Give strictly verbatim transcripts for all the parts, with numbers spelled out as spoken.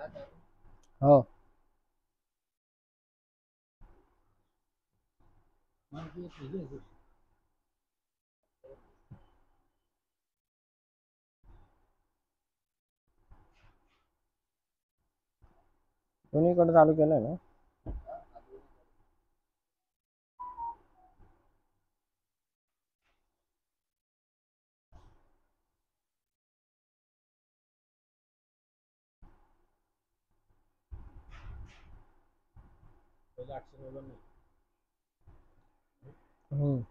हो दोन्हीकडे चालू केलंय ना. हम्म.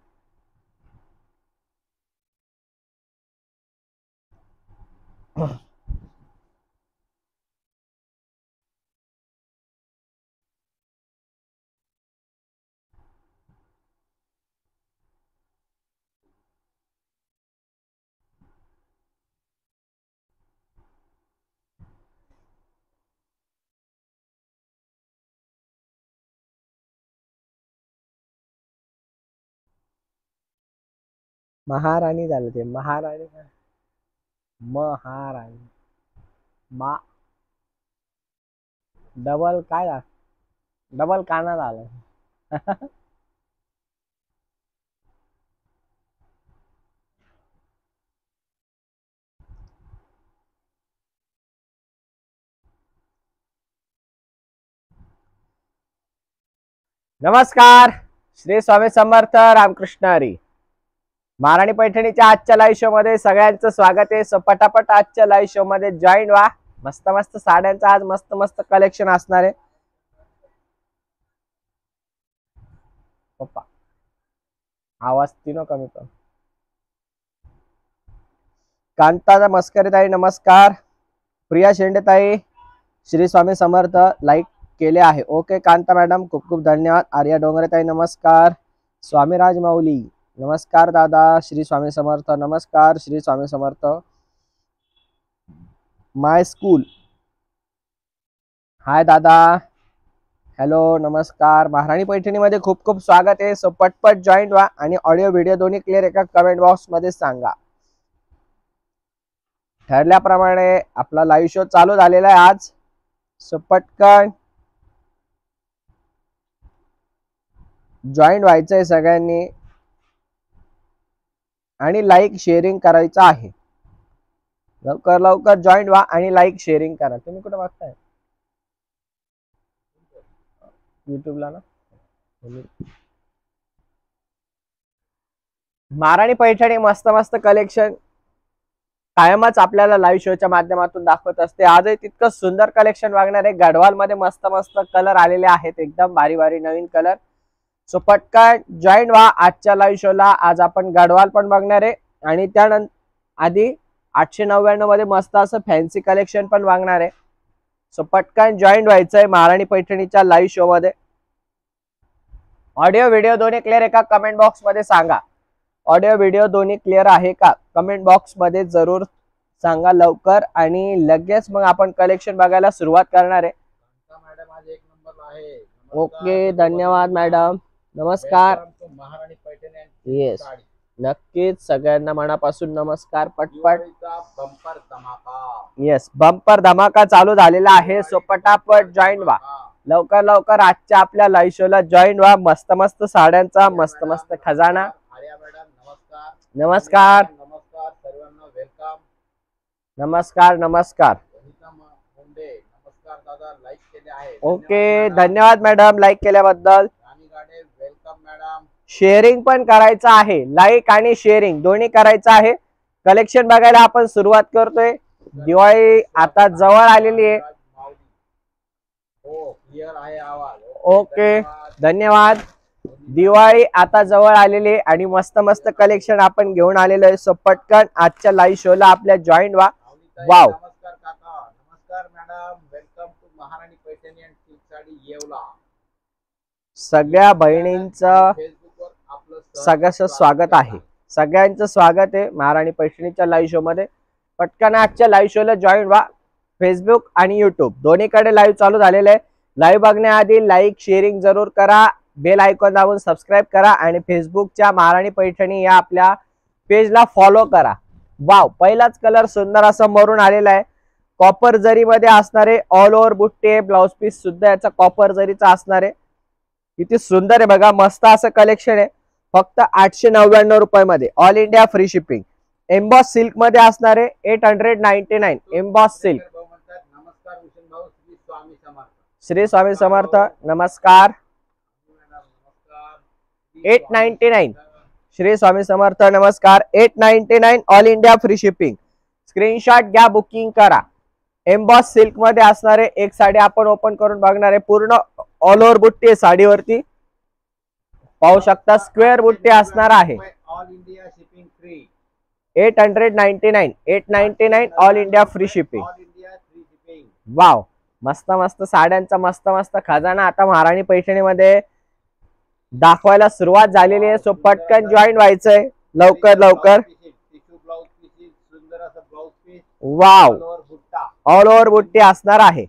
महाराणी झालं ते महाराणी महाराणी मा डबल काय झालं? डबल काना झालं. नमस्कार, श्री स्वामी समर्थ, रामकृष्ण हरी. महाराणी पैठणीच्या आजच्या लाईव्ह शो मध्ये सगळ्यांचं स्वागत आहे. सो पटापट आजच्या लाईव्ह शो मध्ये जॉईन व्हा. मस्त मस्त साड्यांचं आज मस्त मस्त कलेक्शन असणार आहे. पप्पा आवाज तीनो कमी कर. कांता मस्करी ताई नमस्कार. प्रिया शेंडे ताई श्री स्वामी समर्थ लाईक केले आहे. ओके कांता मॅडम खूप खूप धन्यवाद. आर्या डोंगरे ताई नमस्कार. स्वामी राज माऊली नमस्कार. दादा श्री स्वामी समर्थ नमस्कार. श्री स्वामी समर्थ. माय स्कूल हाय दादा हॅलो नमस्कार. महाराणी पैठणी मध्ये खूप खूप स्वागत आहे. सो पटपट जॉईन व्हा आणि ऑडिओ व्हिडिओ दोन्ही क्लिअर एका कमेंट बॉक्स मध्ये सांगा. ठरल्याप्रमाणे आपला लाईव्ह शो चालू झालेला आहे आज. सो पटकन जॉईन व्हायचंय सगळ्यांनी आणि लाईक शेअरिंग करायचं आहे. लवकर लवकर जॉईन व्हा आणि लाईक शेअरिंग करा. तुम्ही कुठे बघताय? युट्यूबला ना. महाराणी पैठणी मस्त मस्त कलेक्शन कायमच आपल्याला लाईव्ह शोच्या माध्यमातून दाखवत असते. आजही तितकं सुंदर कलेक्शन बघणार आहे. गढवाल मध्ये मस्त मस्त कलर आलेले आहेत, एकदम भारी भारी नवीन कलर. सो पटकन जॉईन व्हा आजच्या लाईव्ह शोला. आज आपण गढवाल पण बघणार आहे आणि त्यानंतर आधी आठशे नव्याण्णव मध्ये मस्त असं फॅन्सी कलेक्शन पण बघणार आहे. सो पटकन जॉईन व्हायचंय महाराणी पैठणीच्या लाईव्ह शो मध्ये. ऑडिओ व्हिडिओ दोन्ही क्लिअर एका कमेंट बॉक्स मध्ये सांगा. ऑडिओ व्हिडिओ दोन्ही क्लिअर आहे का कमेंट बॉक्स मध्ये जरूर सांगा लवकर. आणि लगेच मग आपण कलेक्शन बघायला सुरुवात करणार आहे. मॅडम आज एक नंबर आहे. ओके धन्यवाद मॅडम. नमस्कार. महाराणी पैठणी येस नक्कीच सगळ्यांना मनापासून नमस्कार. पटपट बंपर धमाका. येस बंपर धमाका चालू झालेला आहे. सो पटापट जॉईन व्हा लवकर लवकर आजच्या आपल्या लाईव्ह शोला जॉईन व्हा. मस्त मस्त साड्यांचा मस्त मस्त खजाना. आर्या मॅडम नमस्कार. नमस्कार नमस्कार सर्वांना वेलकम. नमस्कार नमस्कार. मुंडे नमस्कार दादा लाईक केले आहे. ओके धन्यवाद मॅडम लाईक केल्याबद्दल. Rani Gade welcome madam. Sharing पण करायचं आहे. लाईक आणि शेअरिंग दोन्ही करायचं आहे. कलेक्शन बघायला आपण सुरुवात करतोय. दिवाळी आता जवळ आलेली आहे. हो क्लिअर आहे आवाज. ओके धन्यवाद. दिवाळी आता जवळ आलेली आहे आणि मस्त मस्त कलेक्शन आपण घेऊन आलेलो आहे. सो पटकन आजच्या लाईव्ह शोला आपल्या जॉईन व्हा. वाव नमस्कार काका. नमस्कार madam welcome to Maharani Paithani and silk sari Yeola. सगळ्या बहिणींचं फेसबुकवर आपलं सगळ्यांचं स्वागत आहे. सगळ्यांचं स्वागत आहे महाराणी पैठणीच्या लाईव्ह शो मध्ये. पटकन आजच्या लाईव्ह शोला जॉईन व्हा. फेसबुक आणि युट्यूब दोन्हीकडे लाईव्ह चालू झालेलं आहे. लाईव्ह बघण्याआधी लाईक शेअरिंग जरूर करा. बेल आयकॉन दाबून सबस्क्राईब करा आणि फेसबुकच्या महाराणी पैठणी या आपल्या पेजला फॉलो करा. वाव पहिलाच कलर सुंदर असा मरून आलेला आहे. कॉपर जरी मध्ये असणारे ऑल ओव्हर बुट्टे, ब्लाउज पीस सुद्धा याचा कॉपर जरीचा असणार आहे. किती सुंदर आहे बघा, मस्त असं कलेक्शन आहे. फक्त आठशे नव्याण्णव रुपये मध्ये all India free shipping. Emboss silk मध्ये असणारे eight hundred ninety nine emboss silk. नमस्कार भूषण भाऊ, श्री स्वामी समर्थ. श्री स्वामी समर्थ. नमस्कार. Eight ninety nine Shri Swami Samarth. नमस्कार. Eight ninety nine all India free shipping. Screenshot घ्या, बुकिंग करा. एम्बॉस सिल्क मध्ये असणारे एक साडी आपण ओपन करून बघणार आहे. पूर्ण ऑल ओव्हर बुट्टी आहे साडीवरती, पाहू शकता. स्क्वेअर बुट्टी असणार आहे. All India shipping free. Eight hundred ninety nine eight ninety nine all India free shipping. All India free shipping. Wow, मस्त मस्त साड्यांचा मस्त मस्त खजाना आता महाराणी पैठणी मध्ये दाखवायला सुरुवात झालेली आहे. सो पटकन जॉईन व्हायचंय लवकर लवकर. वाव, ऑल ओव्हर बुट्टी असणार आहे.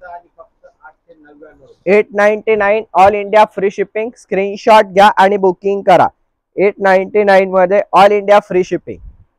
Eight ninety nine all India free shipping. Screenshot घ्या आणि बुकिंग करा. एट नाईन्टी नाईन मध्ये all India free shipping.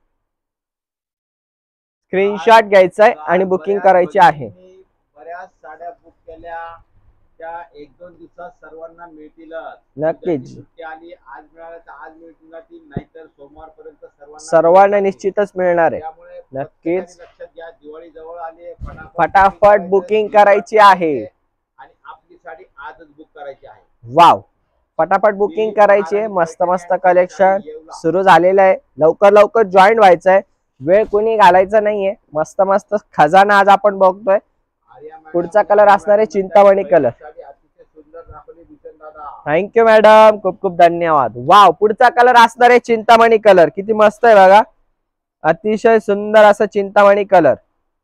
Screenshot घ्यायचा आहे आणि बुकिंग करायची आहे. बऱ्याच साड्या बुक केल्या, त्या एक दोन दिवसात सर्वांना मिळतीलच. नक्कीच सुट्टी आली, आज मिळालं तर आज मिळतील, नाहीतर सोमवारपर्यंत सर्वांना सर्वांना निश्चितच मिळणार आहे. त्यामुळे नक्कीच लक्षात घ्या, दिवाळी जवळ आली, फटाफट बुकिंग करायची आहे आणि आपली साडी आजच बुक करायची आहे. वाव, फटाफट बुकिंग करायची आहे. मस्त मस्त कलेक्शन सुरू झालेलं आहे. लवकर लवकर जॉईन व्हायचं आहे, वेळ कोणी घालायचा नाहीये. मस्त मस्त खजाना आज आपण बघतोय. पुढचा कलर असणार आहे चिंतामणी कलर. थँक्यू मॅडम, खूप खूप धन्यवाद. वाव, पुढचा कलर असणार आहे चिंतामणी कलर. किती मस्त आहे बघा, अतिशय सुंदर असा चिंतामणी कलर.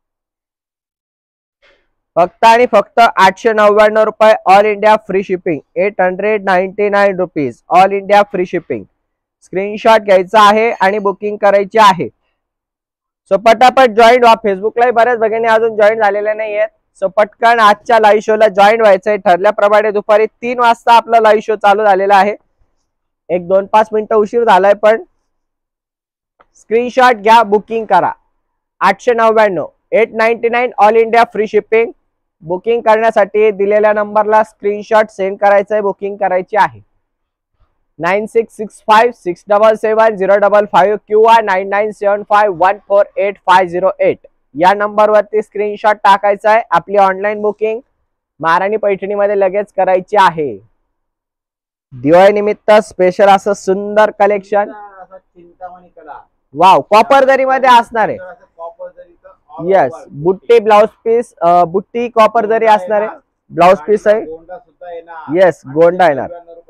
फक्त आणि फक्त आठशे नव्याण्णव रुपये all India free shipping. Eight hundred ninety nine rupees all India free shipping. Screenshot घ्यायचा आहे आणि बुकिंग करायची आहे. सो पटापट जॉईन व्हा. फेसबुकलाही बऱ्याच भगिनी अजून जॉईन झालेल्या नाही आहेत. सो पटकन आजच्या लाईव्ह शोला जॉईन व्हायचंय. ठरल्याप्रमाणे दुपारी तीन वाजता आपला लाईव्ह शो चालू झालेला आहे. एक दोन पाच मिनिटं उशीर झालाय, पण स्क्रीनशॉट घ्या, बुकिंग करा. आठशे नव्याण्णव eight ninety nine all India free shipping. Booking करण्यासाठी दिलेल्या नंबरला स्क्रीनशॉट सेंड करायचा आहे, बुकिंग करायची आहे. Nine six six five six double seven zero double five किंवा nine nine seven five one four eight five zero eight या नंबरवरती स्क्रीनशॉट टाकायचा आहे. आपली ऑनलाईन बुकिंग महाराणी पैठणीमध्ये लगेच करायची आहे. दिवाळी निमित्त स्पेशल असं सुंदर collection. Chintamani colour. Wow, copper जरी मध्ये असणार आहे. येस, बुट्टी ब्लाउज पीस, बुट्टी कॉपर जरी असणार आहे. ब्लाउज पीस आहे. येस, गोंडा येणार.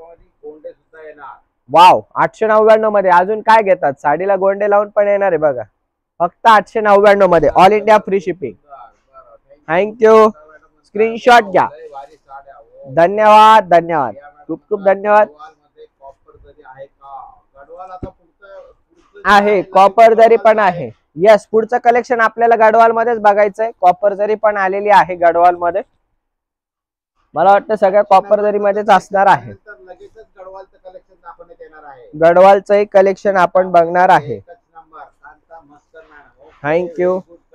वाव, आठशे नव्याण्णव मध्ये अजून काय घेतात, साडीला गोंडे लावून पण येणार आहे बघा. फक्त आठशे नव्याण्णव मध्ये all India free shipping. Thank you. Screenshot घ्या. धन्यवाद धन्यवाद, खूप खूप धन्यवाद. आहे कॉपर जरी पण आहे. यस, पुढचं कलेक्शन आपल्याला गडवाल मध्येच बघायचंय. कॉपर जरी पण आलेली आहे गडवाल मध्ये. मला वाटतं सगळ्या कॉपर जरी मध्येच असणार आहे. गडवालचंही कलेक्शन आपण बघणार आहे. थँक्यू.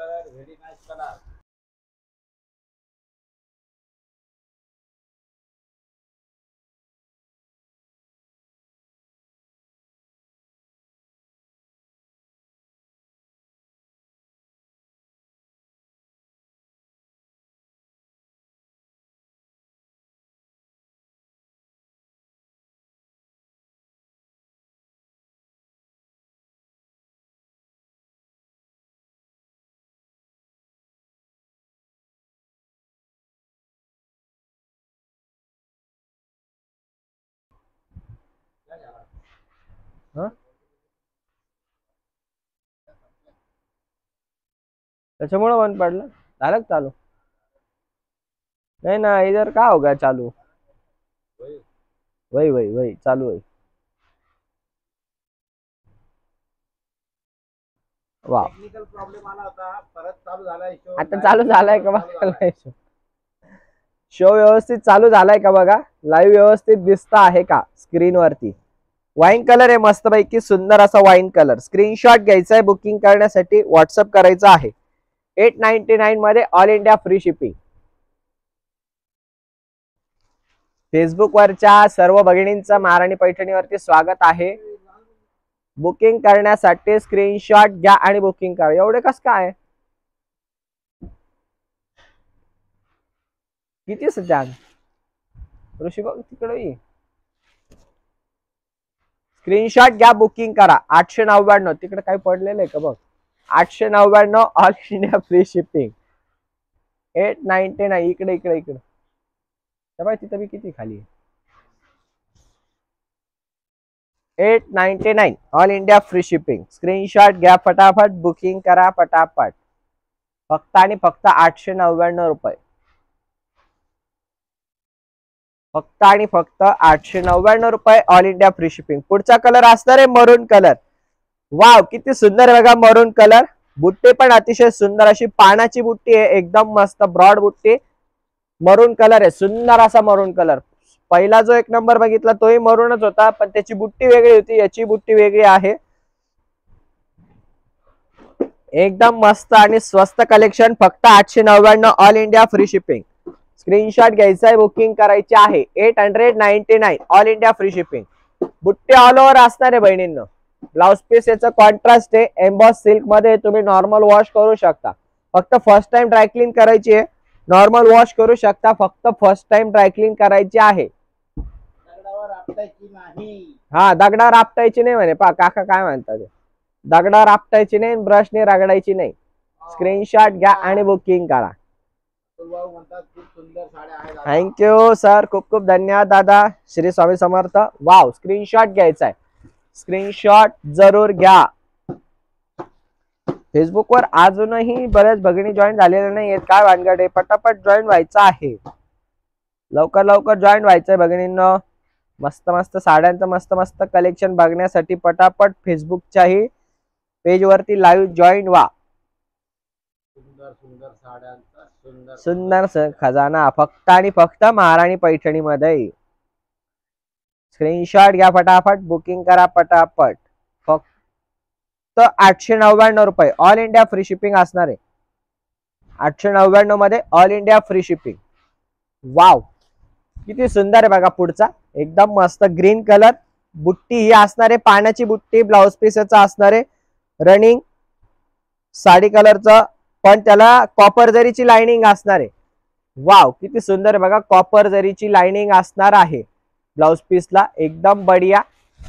त्याच्यामुळे बंद पडलं. झालं चालू नाही ना, इधर का होगा चालू. वही वही वही चालू आहे. वा, टेक्निकल प्रॉब्लेम आला होता, परत चालू झालाय शो. आता चालू झालाय का बघा. शो व्यवस्थित चालू झालाय का बघा. लाईव्ह व्यवस्थित दिसत आहे का स्क्रीन वरती. वाईन कलर आहे मस्तपैकी सुंदर असा वाईन कलर. स्क्रीनशॉट घ्यायचा आहे, बुकिंग करण्यासाठी व्हॉट्सअप करायचा आहे. एट नाईन्टी नाईन मध्ये all India free shipping. Facebook वरच्या सर्व भगिनींचं महाराणी पैठणीवरती स्वागत आहे. बुकिंग करण्यासाठी स्क्रीनशॉट घ्या आणि बुकिंग करा. एवढे कस काय किती सजान ऋषी बघ तिकडे. स्क्रीनशॉट घ्या बुकिंग करा. आठशे नव्याण्णव तिकडे काही पडलेलं आहे का बघ. आठशे नव्याण्णव all India free shipping. Eight ninety nine इकडे इकडे इकडे तिथं मी किती खाली. Eight ninety nine all India free shipping. Screenshot घ्या फटाफट बुकिंग करा फटाफट. फक्त आणि फक्त आठशे नव्याण्णव रुपये. फक्त आणि फक्त आठशे नव्याण्णव रुपये ऑल इंडिया फ्री शिपिंग. पुढचा कलर असणार आहे मरून कलर. वाव किती सुंदर बघा मरून कलर. बुट्टी पण अतिशय सुंदर अशी पानाची बुट्टी आहे. एकदम मस्त ब्रॉड बुट्टी. मरून कलर आहे. सुंदर असा मरून कलर. पहिला जो एक नंबर बघितला तोही मरूनच होता पण त्याची बुट्टी वेगळी होती. याची बुट्टी वेगळी आहे. एकदम मस्त आणि स्वस्त कलेक्शन. फक्त आठशे नव्याण्णव all India free shipping. Screenshot घ्यायचा आहे बुकिंग करायची आहे. Eight hundred ninety nine all India free shipping. बुट्टी ऑल ओव्हर असणार आहे बहिणींनो. ब्लाउज पीस याचा कॉन्ट्रास्ट आहे. एम्बॉस सिल्क मध्ये तुम्ही नॉर्मल वॉश करू शकता. फक्त फर्स्ट टाइम ड्राय क्लीन करायची आहे. नॉर्मल वॉश करू शकता. फक्त फर्स्ट टाइम ड्राय क्लीन करायची आहे. दगडावर आपटायची नाही. हा दगडावर आपटायची नाही म्हणे. पा काका काय म्हणतात दगडावर आपटायची नाही ब्रशने रगडायची नाही. स्क्रीनशॉट घ्या आणि बुकिंग करा. थँक्यू सर खूप खूप धन्यवाद दादा. श्री स्वामी समर्थ. वाव स्क्रीनशॉट घ्यायचा आहे. स्क्रीनशॉट जरूर घ्या. फेसबुक वर अजूनही बऱ्याच भगिनी जॉईन झालेल्या नाही आहेत. काय भानगड आहे. पटापट जॉईन व्हायचं आहे. लवकर लवकर जॉईन व्हायचंय भगिनींनो. मस्त मस्त साड्यांचं मस्त मस्त कलेक्शन बघण्यासाठी पटापट फेसबुकच्याही पेज वरती लाईव्ह जॉईन व्हा. सुंदर सुंदर साड्यांचा सुंदर सुंदर खजाना फक्त आणि फक्त महाराणी पैठणी मध्ये. स्क्रीनशॉट घ्या फटाफट बुकिंग करा पटापट. फक्त आठशे नव्याण्णव रुपये ऑल इंडिया फ्री शिपिंग असणार आहे. आठशे नव्याण्णव मध्ये all India free shipping. Wow किती सुंदर आहे बघा. पुढचा एकदम मस्त ग्रीन कलर. बुट्टी ही असणार आहे पाण्याची बुट्टी. ब्लाउज पीस याचा असणार आहे रनिंग साडी कलरचं पण त्याला कॉपर जरीची लाइनिंग असणार आहे. वाव किती सुंदर आहे बघा. कॉपर जरीची लाइनिंग असणार आहे ब्लाउज पीसला. एकदम बढिया.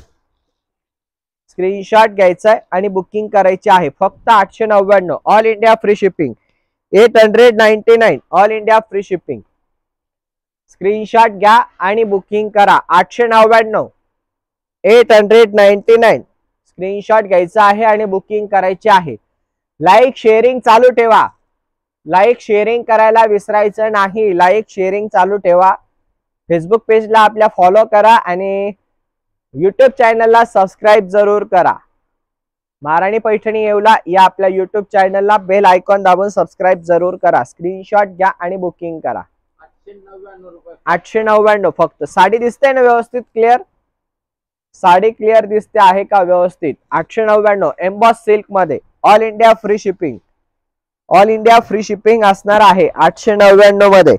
स्क्रीनशॉट घ्यायचा आहे आणि बुकिंग करायची आहे. फक्त आठशे नव्याण्णव all India free shipping. Eight hundred ninety nine all India free shipping. Screenshot घ्या आणि बुकिंग करा. आठशे नव्याण्णव eight hundred ninety nine. Screenshot घ्यायचा आहे आणि बुकिंग करायची आहे. लाईक शेअरिंग चालू ठेवा. लाईक शेअरिंग करायला विसरायचं नाही. लाईक शेअरिंग चालू ठेवा. फेसबुक पेजला आपल्या फॉलो करा आणि युट्यूब चॅनलला सबस्क्राईब जरूर करा. महाराणी पैठणी येवला या आपल्या युट्यूब चॅनलला बेल आयकॉन दाबून सबस्क्राईब जरूर करा. स्क्रीनशॉट घ्या आणि बुकिंग करा. आठशे नव्याण्णव फक्त. साडी दिसते ना व्यवस्थित क्लिअर. साडी क्लिअर दिसते आहे का व्यवस्थित. आठशे नव्याण्णव एम्बॉस सिल्क मध्ये all India free shipping. All India free shipping असणार आहे आठशे नव्याण्णव मध्ये.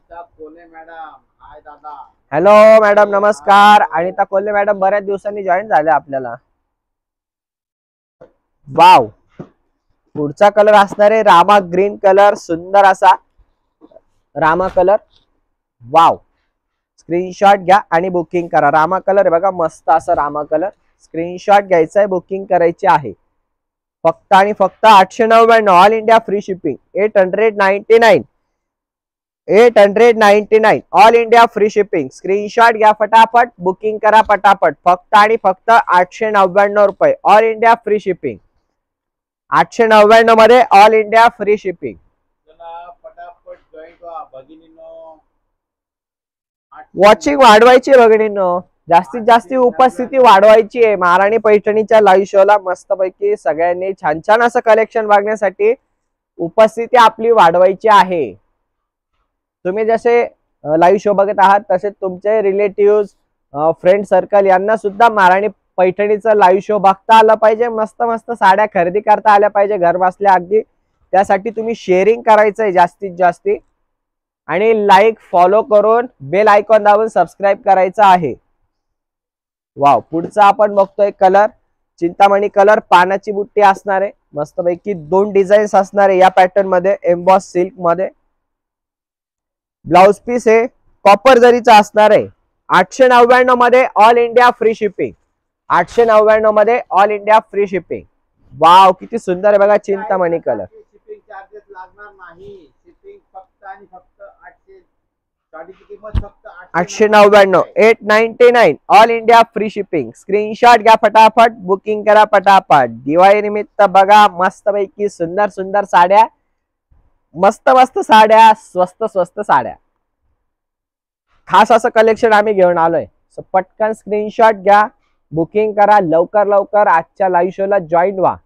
हॅलो मॅडम नमस्कार. अनिता कोल्हे मॅडम बऱ्याच दिवसांनी जॉईन झाले आपल्याला. वाव पुढचा कलर असणार आहे रामा ग्रीन कलर. सुंदर असा रामा कलर. वाव स्क्रीनशॉट घ्या आणि बुकिंग करा. रामा कलर आहे बघा मस्त असा रामा कलर. स्क्रीनशॉट घ्यायचा आहे बुकिंग करायची आहे. फक्त आणि फक्त आठशे नव्याण्णव all India free shipping. Eight hundred ninety nine eight hundred ninety nine all India free shipping. Screenshot घ्या फटाफट बुकिंग करा पटापट. फक्त आणि फक्त आठशे नव्याण्णव रुपये ऑल इंडिया फ्री शिपिंग. आठशे नव्याण्णव मध्ये ऑल इंडिया फ्री शिपिंग. फटाफट जॉईन व्हा भगिनींनो. वॉचिंग वाढवायची भगिनींनो. जास्तीत जास्त उपस्थिती वाढवायची आहे महाराणी पैठणीच्या लाईव्ह शोला. मस्तपैकी सगळ्यांनी छान छान असं कलेक्शन बघण्यासाठी उपस्थिती आपली वाढवायची आहे. तुम्ही जसे लाईव्ह शो बघत आहात तसे तुमचे रिलेटिव्ह फ्रेंड सर्कल यांना सुद्धा महाराणी पैठणीचा लाईव्ह शो बघता आला पाहिजे. मस्त मस्त साड्या खरेदी करता आल्या पाहिजे घर बसल्या. अगदी त्यासाठी तुम्ही शेअरिंग करायचं आहे जास्तीत जास्त आणि लाईक फॉलो करून बेल आयकॉन दाबून सबस्क्राईब करायचं आहे। वाव, पुढचा आपण बघतोय कलर चिंतामणी कलर, पानाची बुट्टी असणार आहे मस्तपैकी, दोन डिझाईन्स असणार आहे या पॅटर्न मध्ये एम्बॉस सिल्क मध्ये। ब्लाउज पीस हे कॉपर जरीचा असणार आहे। आठशे नव्याण्णव मध्ये ऑल इंडिया फ्री शिपिंग, आठशे नव्याण्णव मध्ये all India free shipping. Wow, किती सुंदर आहे बघा चिंतामणी कलर। शिपिंग चार्जेस लागणार नाही, शिपिंग फक्त आणि फक्त आठशे, साडीची किंमत फक्त आठशे नव्याण्णव, eight ninety nine all India free shipping. Screenshot घ्या फटाफट, बुकिंग करा पटापट। दिवाळी निमित्त बघा मस्तपैकी सुंदर सुंदर साड्या, मस्त मस्त साड्या, स्वस्त स्वस्त साड्या, खास असं कलेक्शन आम्ही घेऊन आलोय। सो पटकन स्क्रीनशॉट घ्या, बुकिंग करा, लवकर लवकर आजच्या लाईव्ह शोला जॉईन व्हा।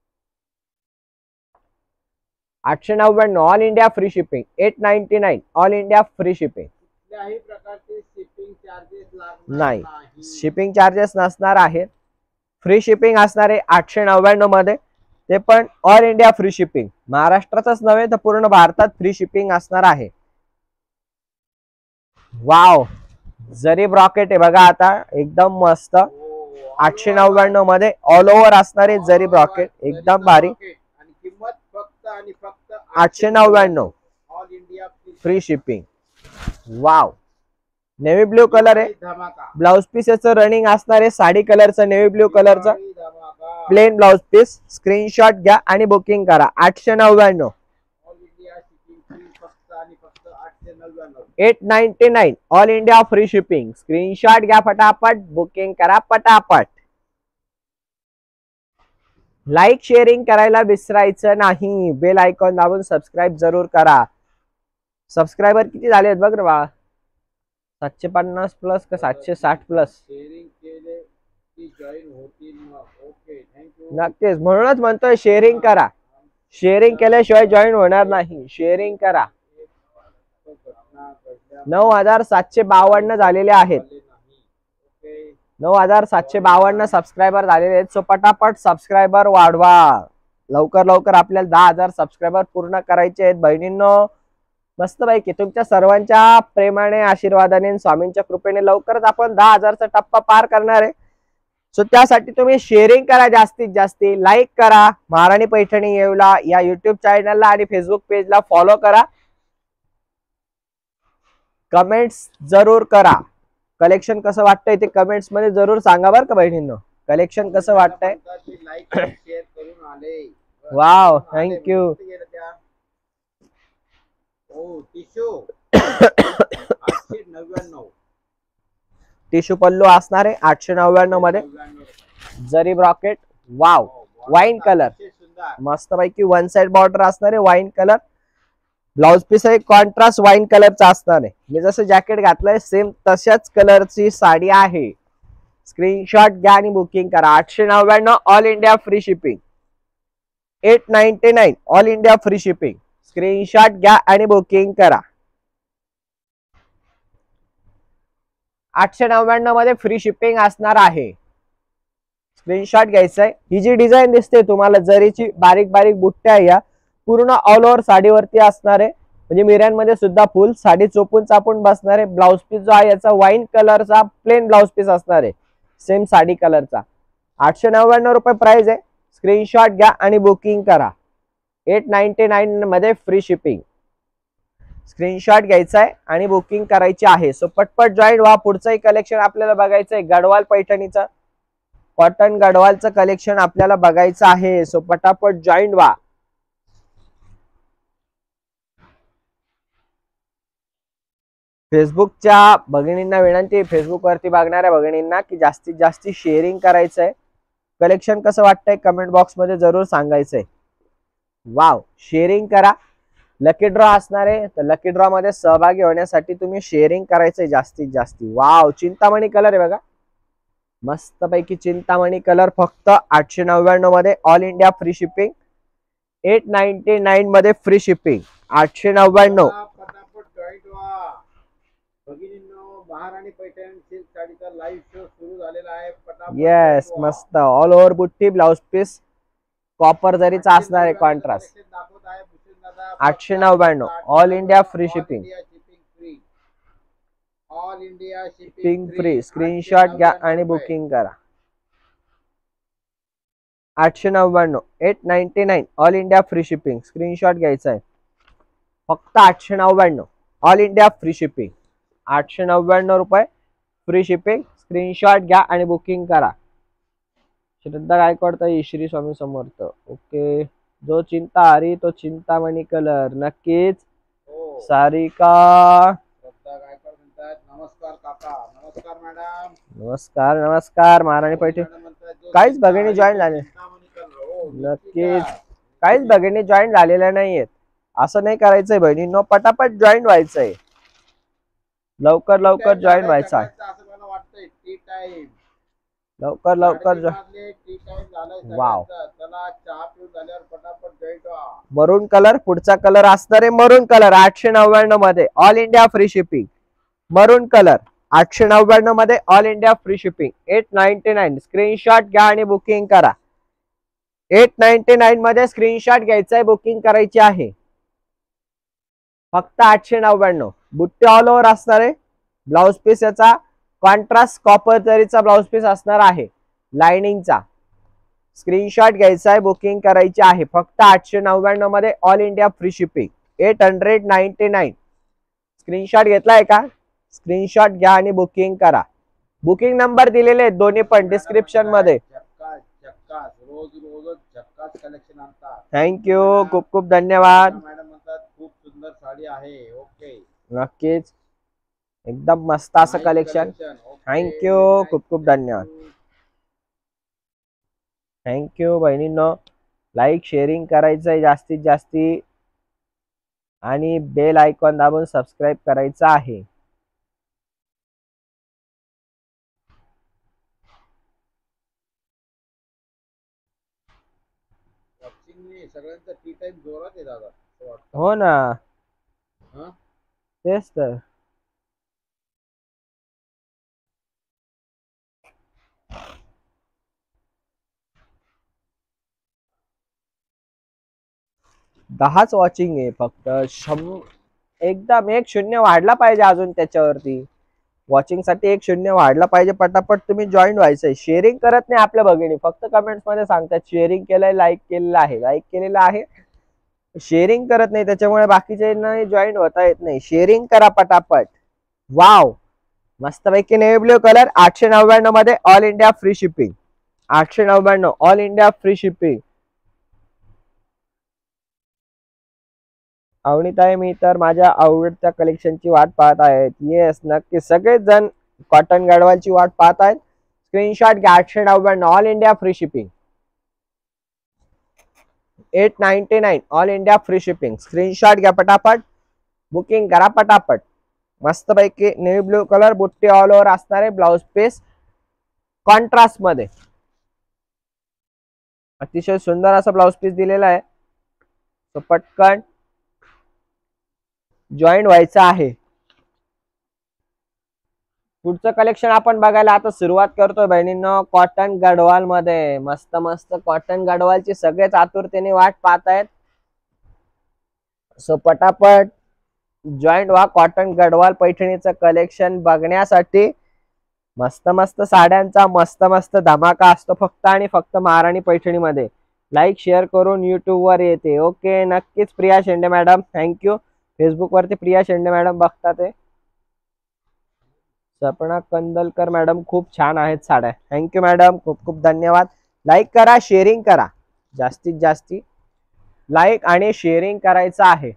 आठशे नव्याण्णव all India free shipping, eight ninety nine all India free shipping. कुठल्याही प्रकारचे शिपिंग चार्जेस लागणार नाही, नाही, शिपिंग चार्जेस नसणार आहेत। फ्री शिपिंग असणार आहे आठशे नव्याण्णव मध्ये, ते पण ऑल इंडिया फ्री शिपिंग। महाराष्ट्रातच नव्हे तर पूर्ण भारतात फ्री शिपिंग असणार आहे। वाव, जरी ब्रॉकेट आहे बघा आता एकदम मस्त, आठशे नव्याण्णव मध्ये ऑल ओव्हर असणारे जरी ब्रॉकेट, एकदम भारी। आणि किंमत फक्त आणि फक्त आठशे नव्याण्णव all India free shipping. Wow, navy blue colour आहे, धमाका। ब्लाउज पीस याचं रनिंग असणार आहे साडी कलरचं, नेव्ही ब्ल्यू कलरचं धमाका, प्लेन ब्लाउज पीस। स्क्रीनशॉट घ्या आणि बुकिंग करा। आठशे नव्याण्णव, ऑल इंडिया शिपिंग फ्री फक्त आणि फक्त आठशे नव्याण्णव, eight ninety nine all India free shipping. Screenshot घ्या फटाफट, बुकिंग करा पटापट। लाईक शेअरिंग करायला विसरायचं नाही, बेल आयकॉन दाबून सबस्क्राईब जरूर करा। सबस्क्रायबर किती झालेत बघ रे बाळा, सातशे पन्नास प्लस का सातशे साठ प्लस। शेअरिंग केले की जॉईन होतील मग। Okay, thank you. नक्कीच, म्हणूनच म्हणतोय शेअरिंग करा, शेअरिंग केल्याशिवाय जॉईन होणार नाही, शेअरिंग करा। नऊ हजार सातशे बावन्न झालेले आहेत, नऊ हजार सातशे बावन्न सबस्क्रायबर झालेले आहेत। सो पटापट सबस्क्रायबर वाढवा, लवकर लवकर आपल्याला दहा हजार सबस्क्रायबर पूर्ण करायचे आहेत बहिणींनो। मस्तपैकी तुमच्या सर्वांच्या प्रेमाने, आशीर्वादाने, स्वामींच्या कृपेने लवकरच आपण दहा हजारचा टप्पा पार करणार आहे। सो त्यासाठी तुम्ही शेअरिंग करा जास्तीत जास्त, लाईक करा, महाराणी पैठणी येवला या युट्यूब चॅनलला आणि फेसबुक पेजला फॉलो करा, कमेंट्स जरूर करा। कलेक्शन कसं वाटतंय ते कमेंट्स मध्ये जरूर सांगा बरं का बहिणींनो, कलेक्शन कसं वाटतंय। लाईक शेअर करून आले, वाव, थँक्यू। ओ टिशू आठशे नव्याण्णव, टिश्यू पल्लू असणार आहे आठशे नव्याण्णव मध्ये, जरी ब्रॉकेट। वाव, वाईन कलर मस्तपैकी, वन साइड बॉर्डर असणार आहे वाईन कलर। ब्लाउज पीस आहे कॉन्ट्रास्ट वाईन कलरचा असणार आहे, मी जसं जॅकेट घातलंय सेम तशाच कलरची साडी आहे। स्क्रीनशॉट घ्या आणि बुकिंग करा। आठशे नव्याण्णव all India free shipping, eight ninety nine all India free shipping. Screenshot घ्या आणि बुकिंग करा। आठशे नव्याण्णव मध्ये फ्री शिपिंग असणार आहे, स्क्रीनशॉट घ्यायचा आहे। ही जी डिझाईन दिसते तुम्हाला जरीची बारीक बारीक बुट्ट्या, या पूर्ण ऑल ओव्हर साडीवरती असणार आहे, म्हणजे मिऱ्यांमध्ये सुद्धा फुल साडी चोपून चापून बसणार आहे। ब्लाउज पीस जो आहे याचा वाईन कलरचा प्लेन ब्लाउज पीस असणार आहे, सेम साडी कलरचा। आठशे नव्याण्णव रुपये प्राइस आहे, स्क्रीनशॉट घ्या आणि बुकिंग करा। एट नाईन्टी नाईन मध्ये फ्री शिपिंग। स्क्रीनशॉट घ्यायचा आहे आणि बुकिंग करायची आहे। सो पटपट जॉईन व्हा। पुढचंही कलेक्शन आपल्याला बघायचं आहे गडवाल पैठणीचं, कॉटन गडवालचं कलेक्शन आपल्याला बघायचं आहे। सो पटापट जॉईन व्हा। फेसबुकच्या भगिनींना विनंती, फेसबुक वरती बघणाऱ्या भगिनींना की जास्तीत जास्त शेअरिंग करायचंय। कलेक्शन कसं वाटतंय कमेंट बॉक्स मध्ये जरूर सांगायचंय। वाव, शेअरिंग करा। लकी ड्रॉ असणार आहे, तर लकी ड्रॉ मध्ये सहभागी होण्यासाठी तुम्ही शेअरिंग करायचंय जास्तीत जास्त। वाव, चिंतामणी कलर आहे बघा, मस्तपैकी चिंतामणी कलर, फक्त आठशे नव्याण्णव मध्ये all India free shipping, eight ninety nine मध्ये फ्री शिपिंग। आठशे नव्याण्णव फटाफट जॉईन व्हा भगिनींनो। महाराणी पैठण सिल्क साडीचा लाईव्ह शो सुरू झालेला आहे, फटाफट येस, मस्त ऑल ओव्हर बुट्टी, ब्लाउज पीस कॉपर जरीचा असणार आहे कॉन्ट्रास्ट। दाखवत आहे आठशे नव्याण्णव all India free shipping. All India shipping shipping free. Screenshot घ्या आणि बुकिंग करा. आठशे नव्याण्णव eight ninety nine all India free shipping. Screenshot घ्यायचा आहे. फक्त आठशे नव्याण्णव ऑल इंडिया फ्री शिपिंग. आठशे नव्याण्णव रुपये फ्री शिपिंग. स्क्रीनशॉट घ्या आणि बुकिंग करा. श्रद्धा गायकवाड, श्री स्वामी समर्थ. ओके. जो चिंता हरी तो चिंतामणी कलर. नक्कीच. सारिका नमस्कार काका. नमस्कार मॅडम. नमस्कार नमस्कार. महाराणी पैठणी. काहीच भगिनी जॉईन झाले नक्कीच. काहीच भगिनी जॉईन झालेल्या नाहीयेत. असं नाही करायचंय बहिणींनो. पटापट जॉईन व्हायचंय. लवकर लवकर जॉईन व्हायचं आहे. लवकर लवकर. वाव. मरून कलर. पुढचा कलर असणार आहे मरून कलर. आठशे नव्याण्णव मध्ये all India free shipping. Maroon colour आठशे नव्याण्णव मध्ये all India free shipping. Eight ninety nine. Screenshot घ्या आणि बुकिंग करा. एट नाईन्टी नाईन मध्ये स्क्रीनशॉट घ्यायचा आहे. बुकिंग करायची आहे. फक्त आठशे नव्याण्णव. बुट्टे ऑल ओव्हर असणार आहे. ब्लाउज पीस याचा कॉन्ट्रास्ट कॉपर जरीचा ब्लाउज पीस असणार आहे. लाइनिंगचा. स्क्रीनशॉट घ्यायचा आहे. बुकिंग करायची आहे. फक्त आठशे नव्याण्णव मध्ये all India free shipping. Eight hundred ninety nine. Screenshot घेतलाय का? स्क्रीनशॉट घ्या आणि बुकिंग करा. बुकिंग नंबर दिलेले आहेत दोन्ही पण डिस्क्रिप्शन मध्ये. थँक्यू. खूप खूप धन्यवाद. खूप सुंदर साडी आहे. ओके. नक्कीच. एकदम मस्त असं कलेक्शन. थँक्यू. खूप खूप धन्यवाद. थँक्यू बहिणींनो. लाईक शेअरिंग करायचंय जास्तीत जास्ती आणि बेल आयकॉन दाबून सबस्क्राईब करायचं आहे. सगळ्यांचा टी टाइम जोरात आहे दादा. हो ना. तेच तर. दहाच वॉचिंग आहे फक्त. शं एकदम एक शून्य वाढला पाहिजे अजून त्याच्यावरती. वॉचिंग साठी एक शून्य वाढला पाहिजे. पटापट तुम्ही जॉईन व्हायचंय. शेअरिंग करत नाही आपल्या भगिनी. फक्त कमेंट्स मध्ये सांगतात शेअरिंग केलंय, लाईक केलेलं आहे, लाईक केलेलं आहे. शेअरिंग करत नाही त्याच्यामुळे बाकीचे जॉईन होता येत नाही. शेअरिंग करा पटापट. वाव. मस्तपैकी नेव्ही ब्ल्यू कलर. आठशे नव्याण्णव मध्ये ऑल इंडिया फ्री शिपिंग. आठशे नव्याण्णव ऑल इंडिया फ्री शिपिंग. अवनीताई, मी तर माझ्या आवडत्या कलेक्शनची वाट पाहत आहेत. येस नक्की. सगळेच जण कॉटन गडवालची वाट पाहत आहेत. स्क्रीनशॉट घ्या. आठशे नव्याण्णव all India free shipping. Eight ninety nine all India free shipping. Screenshot घ्या पटापट. बुकिंग करा पटापट. मस्तपैकी नेव्ही ब्ल्यू कलर. बुट्टी ऑल ओव्हर असणारे. ब्लाउज पीस कॉन्ट्रास्ट मध्ये. अतिशय सुंदर असा ब्लाउज पीस दिलेला आहे. तो पटकन जॉईन व्हायचं आहे. पुढचं कलेक्शन आपण बघायला आता सुरुवात करतोय बहिणींनो. कॉटन गडवाल मध्ये मस्त मस्त कॉटन गडवालची सगळेच आतुरतेने वाट पाहत आहेत. सो पटापट जॉईन व्हा. कॉटन गडवाल पैठणीचं कलेक्शन बघण्यासाठी. मस्त मस्त साड्यांचा मस्त मस्त धमाका असतो फक्त आणि फक्त महाराणी पैठणी मध्ये. लाईक शेअर करून युट्यूब वर येते. ओके. नक्कीच. Priya Shende madam thank you. Facebook वरती प्रिया शेंडे मॅडम बघतात ते. सपना कंदलकर मॅडम खूप छान आहेत साड्या. Thank you madam. खूप खूप धन्यवाद. लाईक करा, शेअरिंग करा. जास्तीत जास्ती लाईक आणि शेअरिंग करायचं आहे.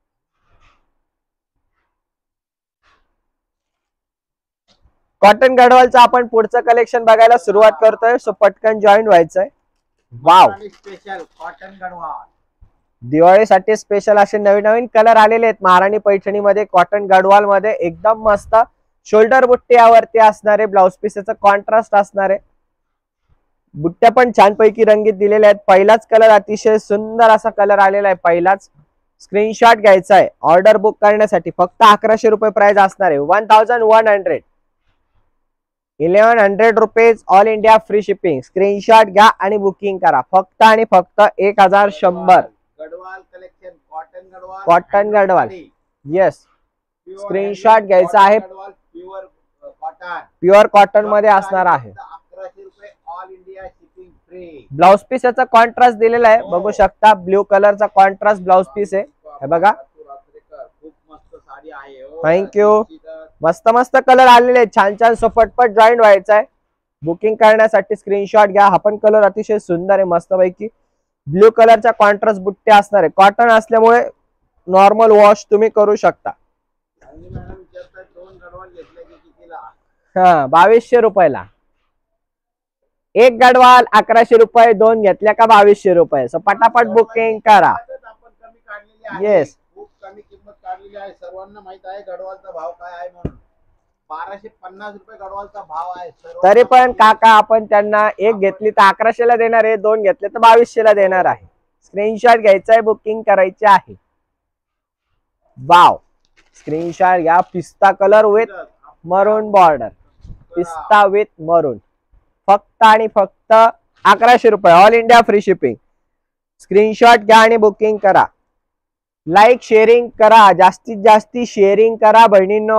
कॉटन गडवालचं आपण पुढचं कलेक्शन बघायला सुरुवात करतोय. सो पटकन जॉईन व्हायचंय. वाव. Special cotton Gadwal. दिवाळीसाठी स्पेशल असे नवीन नवीन कलर आलेले आहेत महाराणी पैठणी मध्ये. कॉटन गडवाल मध्ये एकदम मस्त. शोल्डर बुट्टे यावरती असणारे. ब्लाउज पीसचा कॉन्ट्रास्ट असणारे. बुट्ट्या पण छानपैकी रंगीत दिलेल्या आहेत. पहिलाच कलर अतिशय सुंदर असा कलर आलेला आहे. पहिलाच. स्क्रीनशॉट घ्यायचा आहे. ऑर्डर बुक करण्यासाठी फक्त अकराशे रुपये प्राइस असणार आहे. One thousand one hundred eleven hundred rupees all India free shipping. Screenshot घ्या आणि बुकिंग करा. फक्त आणि फक्त एक हजार शंभर. Gadwal collection cotton Gadwal, cotton Gadwal, yes. Screenshot घ्यायचा आहे. प्युअर कॉटन, प्युअर कॉटन मध्ये असणार आहे. अकराशे रुपये, all India shipping free. Blouse piece याचा कॉन्ट्रास्ट दिलेला आहे, बघू शकता. ब्ल्यू कलरचा कॉन्ट्रास्ट ब्लाउज पीस आहे, हे बघा. खूप मस्त साडी आहे. थँक्यू. मस्त मस्त कलर आलेले आहेत, छान छान. सो पटपट जॉईन व्हायचं आहे. बुकिंग करण्यासाठी स्क्रीनशॉट घ्या. हा पण कलर अतिशय सुंदर आहे, मस्त पैकी. ब्ल्यू कलरचा कॉन्ट्रास्ट बुट्टे असणार आहे. कॉटन असल्यामुळे नॉर्मल वॉश तुम्ही करू शकता. हा, बावीसशे रुपयाला एक गडवाल, अकराशे रुपये. दोन घेतल्या का बावीसशे रुपये. सो पटापट बुकिंग करा. येस, खूप कमी किंमत काढलेली आहे. सर्वांना माहित आहे गडवालचा भाव काय आहे म्हणून. बाराशे पन्नास रुपये गडवालचा भाव आहे. तरी पण काका आपण त्यांना एक घेतली तर अकराशे ला देणार आहे, दोन घेतले तर बावीसशे ला देणार आहे. स्क्रीनशॉट घ्यायचा आहे, बुकिंग करायची आहे. वाव, स्क्रीनशॉट घ्या. Pista colour with maroon border, pista with maroon. फक्त आणि फक्त अकराशे रुपये, all India free shipping. Screenshot घ्या आणि बुकिंग करा. लाईक शेअरिंग करा, जास्तीत जास्त शेअरिंग करा बहिणींनो.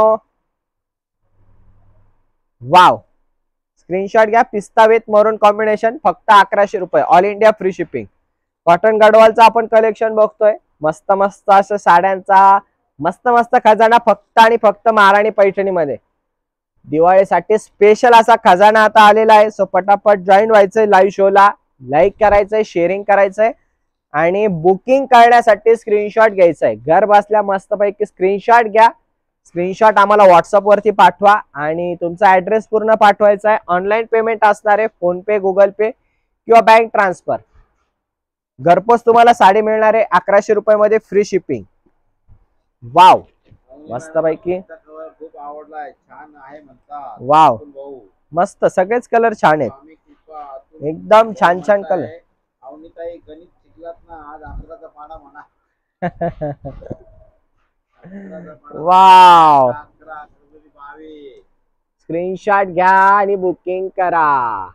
वाव, स्क्रीनशॉट घ्या. पिस्ता विथ मरून कॉम्बिनेशन, फक्त अकराशे रुपये, all India free shipping. Cotton गडवालचं आपण कलेक्शन बघतोय. मस्त मस्त असं साड्यांचा मस्त मस्त खजाना, फक्त आणि फक्त महाराणी पैठणी मध्ये. दिवाळीसाठी स्पेशल असा खजाना आता आलेला आहे. सो पटापट जॉईन व्हायचंय लाईव्ह शोला. लाईक करायचंय, शेअरिंग करायचंय आणि बुकिंग करण्यासाठी स्क्रीनशॉट घ्यायचा आहे. घर बसल्या मस्तपैकी स्क्रीनशॉट घ्या. स्क्रीनशॉट आम्हाला व्हॉट्सअप वरती पाठवा आणि तुमचा ऍड्रेस पूर्ण पाठवायचा आहे. ऑनलाईन पेमेंट असणार आहे, फोन पे, गुगल पे किंवा बँक ट्रान्सफर. घरपोच तुम्हाला साडी मिळणार आहे अकराशे रुपये मध्ये, फ्री शिपिंग. वाव, मस्त पैकी. खूप आवडलाय, छान आहे म्हणतात. वाव, मस्त. सगळेच कलर छान आहेत, एकदम छान छान कलर. अवनीताई गणित शिकलात ना, आज अकराचा पाडा म्हणा. वाव, स्क्रीनशॉट घ्या आणि बुकिंग करा.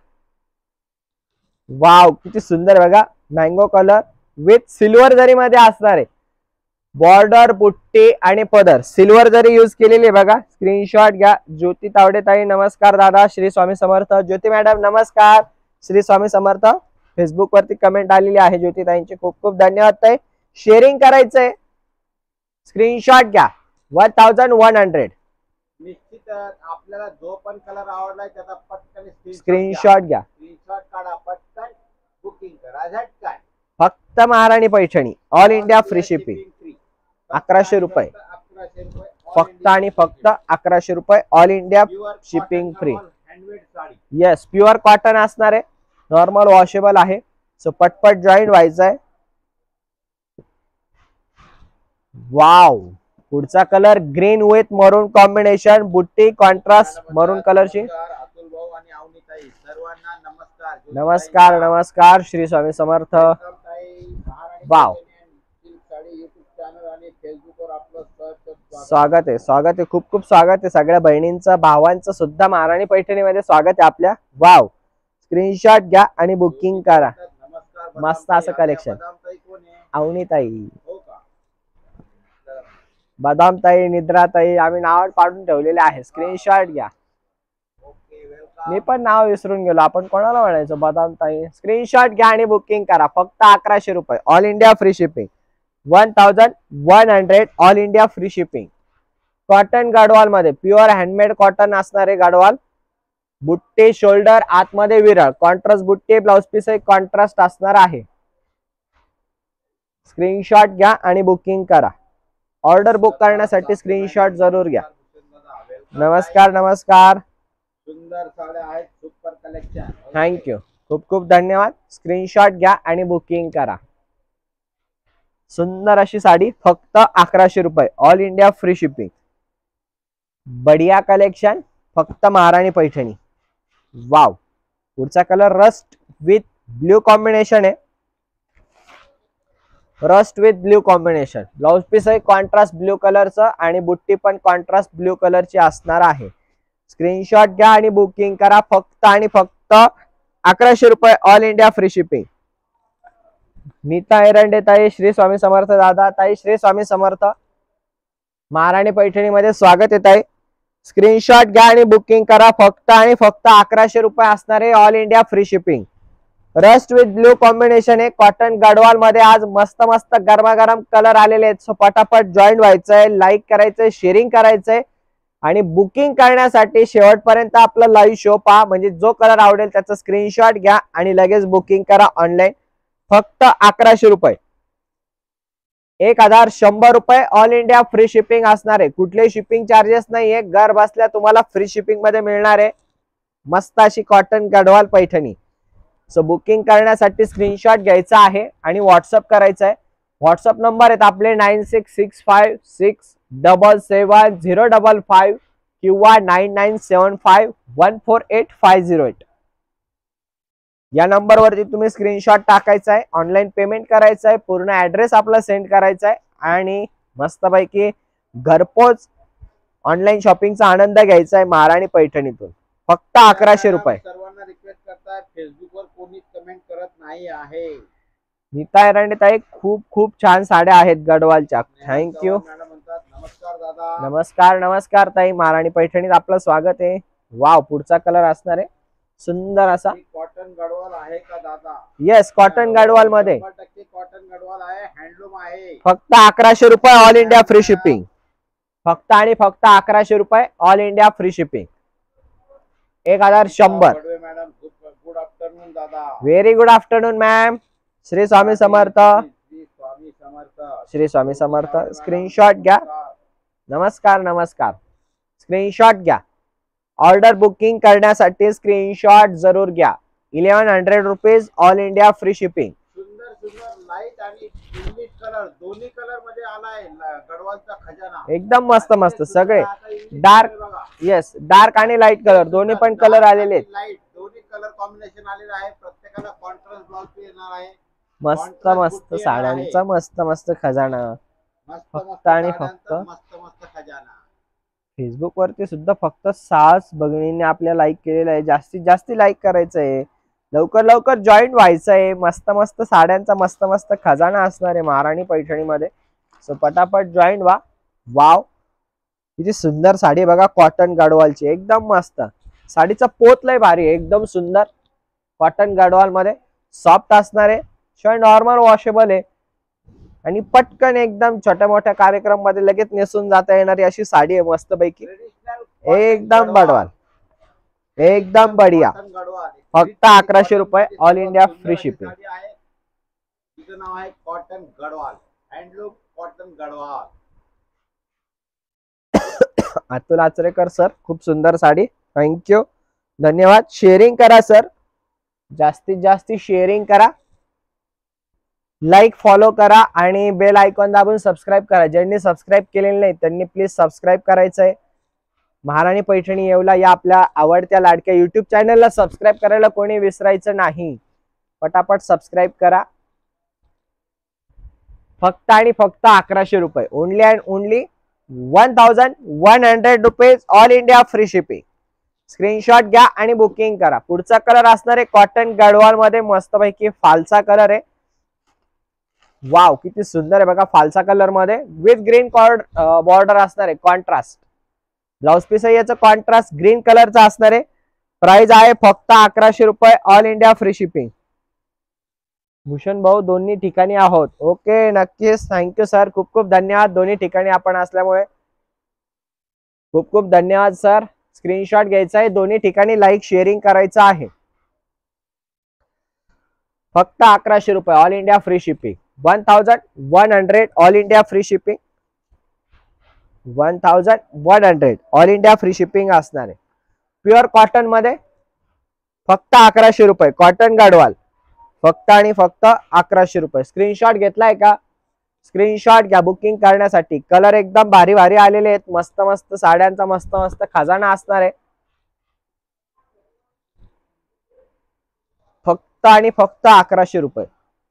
वाव, किती सुंदर बघा. मँगो कलर विथ सिल्वर जरी मध्ये असणार आहे. बॉर्डर, बुट्टी आणि पदर सिल्वर जरी यूज केलेली आहे बघा. स्क्रीनशॉट घ्या. ज्योती तावडे ताई नमस्कार दादा, श्री स्वामी समर्थ. ज्योती मॅडम नमस्कार, श्री स्वामी समर्थ. फेसबुक वरती कमेंट आलेली आहे ज्योती ताईंची, खूप खूप धन्यवाद ताई. शेअरिंग करायचंय. स्क्रीनशॉट घ्या. One thousand one hundred. निश्चित आपल्याला जो पण कलर आवडलाय त्याचा पटकन स्क्रीनशॉट घ्या. स्क्रीनशॉट काढा, पटकन बुकिंग करा. झटकन फक्त Maharani Paithani, all India free shipping. अकराशे रुपये, फक्त आणि फक्त अकराशे रुपये, all India shipping free. Yes, pure cotton असणार आहे, नॉर्मल वॉशेबल आहे. सो पटपट जॉईन व्हायचं आहे. वाव, पुढचा colour green with maroon combination, बुट्टी कॉन्ट्रास्ट मरून कलरची. अतुल भाऊ आणि अवनीताई सर्वांना नमस्कार. नमस्कार नमस्कार, श्री स्वामी समर्थ. वाव, स्वागत आहे, स्वागत आहे, खूप खूप स्वागत आहे सगळ्या बहिणींचं, भावांचं सुद्धा महाराणी पैठणीमध्ये स्वागत आहे आपल्या. वाव, स्क्रीनशॉट घ्या आणि बुकिंग करा. मस्त असं कलेक्शन. अवनीताई, बदाम ताई, निद्रा ताई, आम्ही नाव पाडून ठेवलेले आहे. स्क्रीनशॉट घ्या. मी पण नाव विसरून गेलो, आपण कोणाला म्हणायचं? बदाम ताई. स्क्रीनशॉट घ्या आणि बुकिंग करा. फक्त अकराशे रुपये, all India free shipping. One thousand one hundred, all India free shipping. Cotton Gadwal मध्ये, प्युअर हँडमेड कॉटन असणारे गडवाल. बुट्टे, शोल्डर, आतमध्ये विरळ, कॉन्ट्रास्ट बुट्टे, ब्लाउज पीस कॉन्ट्रास्ट असणार आहे. स्क्रीनशॉट घ्या आणि बुकिंग करा. ऑर्डर बुक करण्यासाठी स्क्रीनशॉट जरूर घ्या. नमस्कार नमस्कार, सुंदर साड्या आहेत, सुपर कलेक्शन. थँक्यू, खूप खूप धन्यवाद. स्क्रीनशॉट घ्या आणि बुकिंग करा. सुंदर अशी साडी फक्त अकराशे रुपये, ऑल इंडिया फ्री शिपिंग. बढिया कलेक्शन, फक्त महाराणी पैठणी. वाव, पुढचा colour rust with blue combination आहे. Rust with blue combination. Blouse piece आहे कॉन्ट्रास्ट ब्ल्यू कलरचं आणि बुट्टी पण कॉन्ट्रास्ट ब्ल्यू कलरची असणार आहे. स्क्रीनशॉट घ्या आणि बुकिंग करा. फक्त आणि फक्त अकराशे रुपये, all India free shipping. Nita Erande ताई, श्री स्वामी समर्थ दादा ताई, श्री स्वामी समर्थ. महाराणी पैठणी मध्ये स्वागत आहे ताई. स्क्रीनशॉट घ्या आणि बुकिंग करा. फक्त आणि फक्त अकराशे रुपये असणारे all India free shipping. Rust with blue combination आहे. कॉटन गडवाल मध्ये आज मस्त मस्त गरमागरम कलर आलेले आहेत. सो पटापट जॉईन व्हायचंय, लाईक करायचंय, शेअरिंग करायचंय आणि बुकिंग करण्यासाठी शेवटपर्यंत आपला लाईव्ह शो पहा. म्हणजे जो कलर आवडेल त्याचा स्क्रीनशॉट घ्या आणि लगेच बुकिंग करा ऑनलाईन. फक्त अकराशे रुपये, एक हजार शंभर रुपये ऑल इंडिया फ्री शिपिंग असणार आहे. कुठलेही शिपिंग चार्जेस नाहीये. घर बसल्या तुम्हाला फ्री शिपिंग मध्ये मिळणार आहे मस्त अशी cotton Gadwal Paithani. So booking करण्यासाठी स्क्रीनशॉट घ्यायचा आहे आणि व्हॉट्सअप करायचा आहे. व्हॉट्सअप नंबर आहेत आपले nine six six five six double seven zero double five किंवा nine nine seven five one four eight five zero eight. या नंबरवरती तुम्ही स्क्रीनशॉट टाकायचा आहे, ऑनलाईन पेमेंट करायचं आहे, पूर्ण ऍड्रेस आपला सेंड करायचा आहे आणि मस्तपैकी घरपोच ऑनलाईन शॉपिंगचा आनंद घ्यायचा आहे महाराणी पैठणीतून. फक्त अकराशे रुपये. सर्वांना रिक्वेस्ट करताय, फेसबुकवर कोणी कमेंट करत नाही आहे. नीता एरंडे ताई, खूप खूप छान साड्या आहेत गडवालच्या. थँक्यू. नमस्कार दादा. नमस्कार नमस्कार ताई. महाराणी पैठणीत आपलं स्वागत आहे. वाव, पुढचा कलर असणार आहे सुंदर असा कॉटन गडवाल आहे का दादा? येस, कॉटन गडवाल मध्ये कॉटन गडवाल आहे, हँडलूम आहे. फक्त अकराशे रुपये ऑल इंडिया फ्री शिपिंग. फक्त आणि फक्त अकराशे रुपये ऑल इंडिया फ्री शिपिंग. एक हजार शंभर. मॅडम गुड आफ्टरनून दादा. Very good afternoon ma'am. Shri Swami Samarth. Shri Swami Samarth. Shri Swami Samarth. Screenshot घ्या. नमस्कार नमस्कार. स्क्रीनशॉट घ्या. ऑर्डर बुकिंग करण्यासाठी स्क्रीनशॉट जरूर घ्या. Eleven hundred rupees all India free shipping. सुंदर सुंदर लाईट आणि इंग्लिश कलर दोन्ही कलर मध्ये आलाय गडवालचा खजाना. एकदम मस्त मस्त सगळे डार्क. येस, डार्क आणि लाईट कलर दोन्ही पण कलर आलेले आहेत. लाईट दोन्ही कलर कॉम्बिनेशन आलेलं आहे. प्रत्येकाला कॉन्ट्रास्ट ब्लाउज येणार आहे. मस्त मस्त साड्यांचा मस्त मस्त खजाना. फक्त आणि फक्त मस्त मस्त खजाना. फेसबुक वरती सुद्धा फक्त सहाच भगिनींनी आपल्या लाईक केलेलं आहे. जास्तीत जास्त लाईक करायचं आहे. लवकर लवकर जॉईन व्हायचं आहे. मस्त मस्त साड्यांचा मस्त मस्त खजाना असणार आहे महाराणी पैठणीमध्ये. सो पटापट जॉईन व्हा. वाव, किती सुंदर साडी बघा कॉटन गडवालची. एकदम मस्त. साडीचा पोत लय भारी आहे, एकदम सुंदर कॉटन गडवाल मध्ये. सॉफ्ट असणार आहे, शिवाय नॉर्मल वॉशेबल आहे आणि पटकन एकदम छोट्या मोठ्या कार्यक्रम मध्ये लगेच नेसून जाता येणारी अशी साडी आहे मस्त पैकी. एकदम गडवाल, एकदम बढिया. फक्त अकराशे रुपये ऑल इंडिया फ्री शिपिंग. तिचं नाव आहे cotton Gadwal, handloom cotton Gadwal. Atul Achrekar sir, खूप सुंदर साडी. थँक्यू, धन्यवाद. शेअरिंग करा सर, जास्तीत जास्त शेअरिंग करा, लाईक फॉलो करा आणि बेल आयकॉन दाबून सबस्क्राईब करा. ज्यांनी सबस्क्राईब केलेले नाही त्यांनी प्लीज सबस्क्राईब करायचंय. महाराणी पैठणी येवला या आपल्या आवडत्या लाडक्या युट्यूब चॅनलला सबस्क्राईब करायला कोणी विसरायचं नाही. पटापट सबस्क्राईब करा. फक्त आणि फक्त अकराशे रुपये. Only and only one thousand one hundred rupees all India free shipping. Screenshot घ्या आणि बुकिंग करा. पुढचा कलर असणार आहे कॉटन गडवाल मध्ये मस्तपैकी फालसा कलर आहे. वाव, किती सुंदर आहे बघा फालसा कलर मध्ये विथ ग्रीन कॉर्ड बॉर्डर असणार आहे. कॉन्ट्रास्ट ब्लाउज पीस आहे याचं, कॉन्ट्रास्ट ग्रीन कलरचा असणार आहे. प्राइस आहे फक्त अकराशे रुपये all India free shipping. Bhushan भाऊ दोन्ही ठिकाणी आहोत. ओके, नक्कीच. थँक्यू सर, खूप खूप धन्यवाद. दोन्ही ठिकाणी आपण असल्यामुळे खूप खूप धन्यवाद सर. स्क्रीनशॉट घ्यायचा आहे, दोन्ही ठिकाणी लाईक शेअरिंग करायचं आहे. फक्त अकराशे रुपये all India free shipping. One thousand one hundred all India free shipping. One thousand one hundred all India free shipping असणार आहे. प्युअर कॉटन मध्ये फक्त अकराशे रुपये कॉटन गडवाल. फक्त आणि फक्त अकराशे रुपये. स्क्रीनशॉट घेतलाय का? स्क्रीनशॉट घ्या बुकिंग करण्यासाठी. कलर एकदम भारी भारी आलेले आहेत. मस्त मस्त साड्यांचा मस्त मस्त खजाना असणार आहे. फक्त आणि फक्त अकराशे रुपये.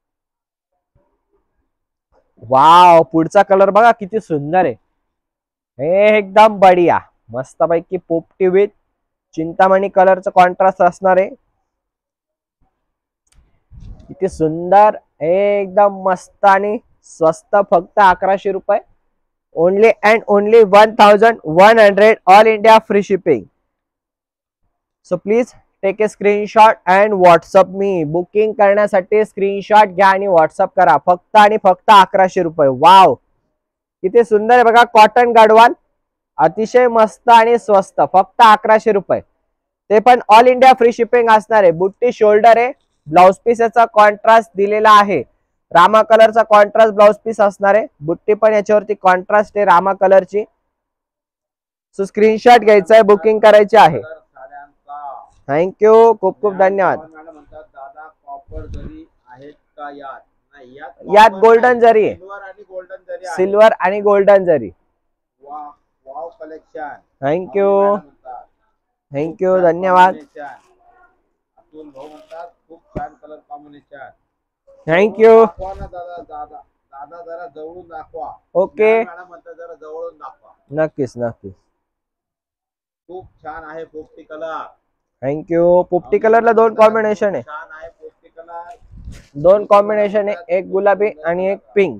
वाव, पुढचा कलर बघा किती सुंदर आहे. एकदम बढिया मस्त पैकी पोपटी विथ चिंतामणी कलरचं कॉन्ट्रास्ट असणार आहे. किती सुंदर, एकदम मस्त आणि स्वस्त, फक्त अकराशे रुपये. Only and only one thousand one hundred all India free shipping. So please take a screenshot and WhatsApp me. Booking करण्यासाठी स्क्रीनशॉट घ्या आणि व्हॉट्सअप करा. फक्त आणि फक्त अकराशे रुपये. वाव, किती सुंदर आहे बघा. कॉटन गडवाल, अतिशय मस्त आणि स्वस्त, फक्त अकराशे रुपये. ते पण ऑल इंडिया फ्री शिपिंग असणार आहे. बुट्टी शोल्डर आहे. ब्लाउज पीस याचा कॉन्ट्रास्ट दिलेला आहे. रामा कलरचा कॉन्ट्रास्ट ब्लाउज पीस असणार आहे. बुट्टी पण याच्यावरती कॉन्ट्रास्ट आहे रामा कलरची. सो स्क्रीनशॉट घ्यायचा आहे, बुकिंग करायची आहे. थँक्यू, खूप खूप धन्यवाद. मॅडम म्हणतात दादा कॉपर जरी आहेत का यात? नाही, यात गोल्डन जरी आहे. सिल्वर आणि गोल्डन जरी आहे. सिल्वर आणि गोल्डन जरी. Wow wow collection. Thank you thank you धन्यवाद. अतुल भाऊ म्हणतात खूप छान कलर कॉम्बिनेशन. थँक्यू. दाखवा ना दादा. दादा दादा जरा जवळून दाखवा. ओके मॅडम म्हणतात जरा जवळून दाखवा. नक्कीच नक्कीच. खूप छान आहे पोपटी कलर. थँक्यू. पोपटी कलरला दोन कॉम्बिनेशन आहे. छान आहे पोपटी कलर. दोन कॉम्बिनेशन आहे, एक गुलाबी आणि एक पिंक.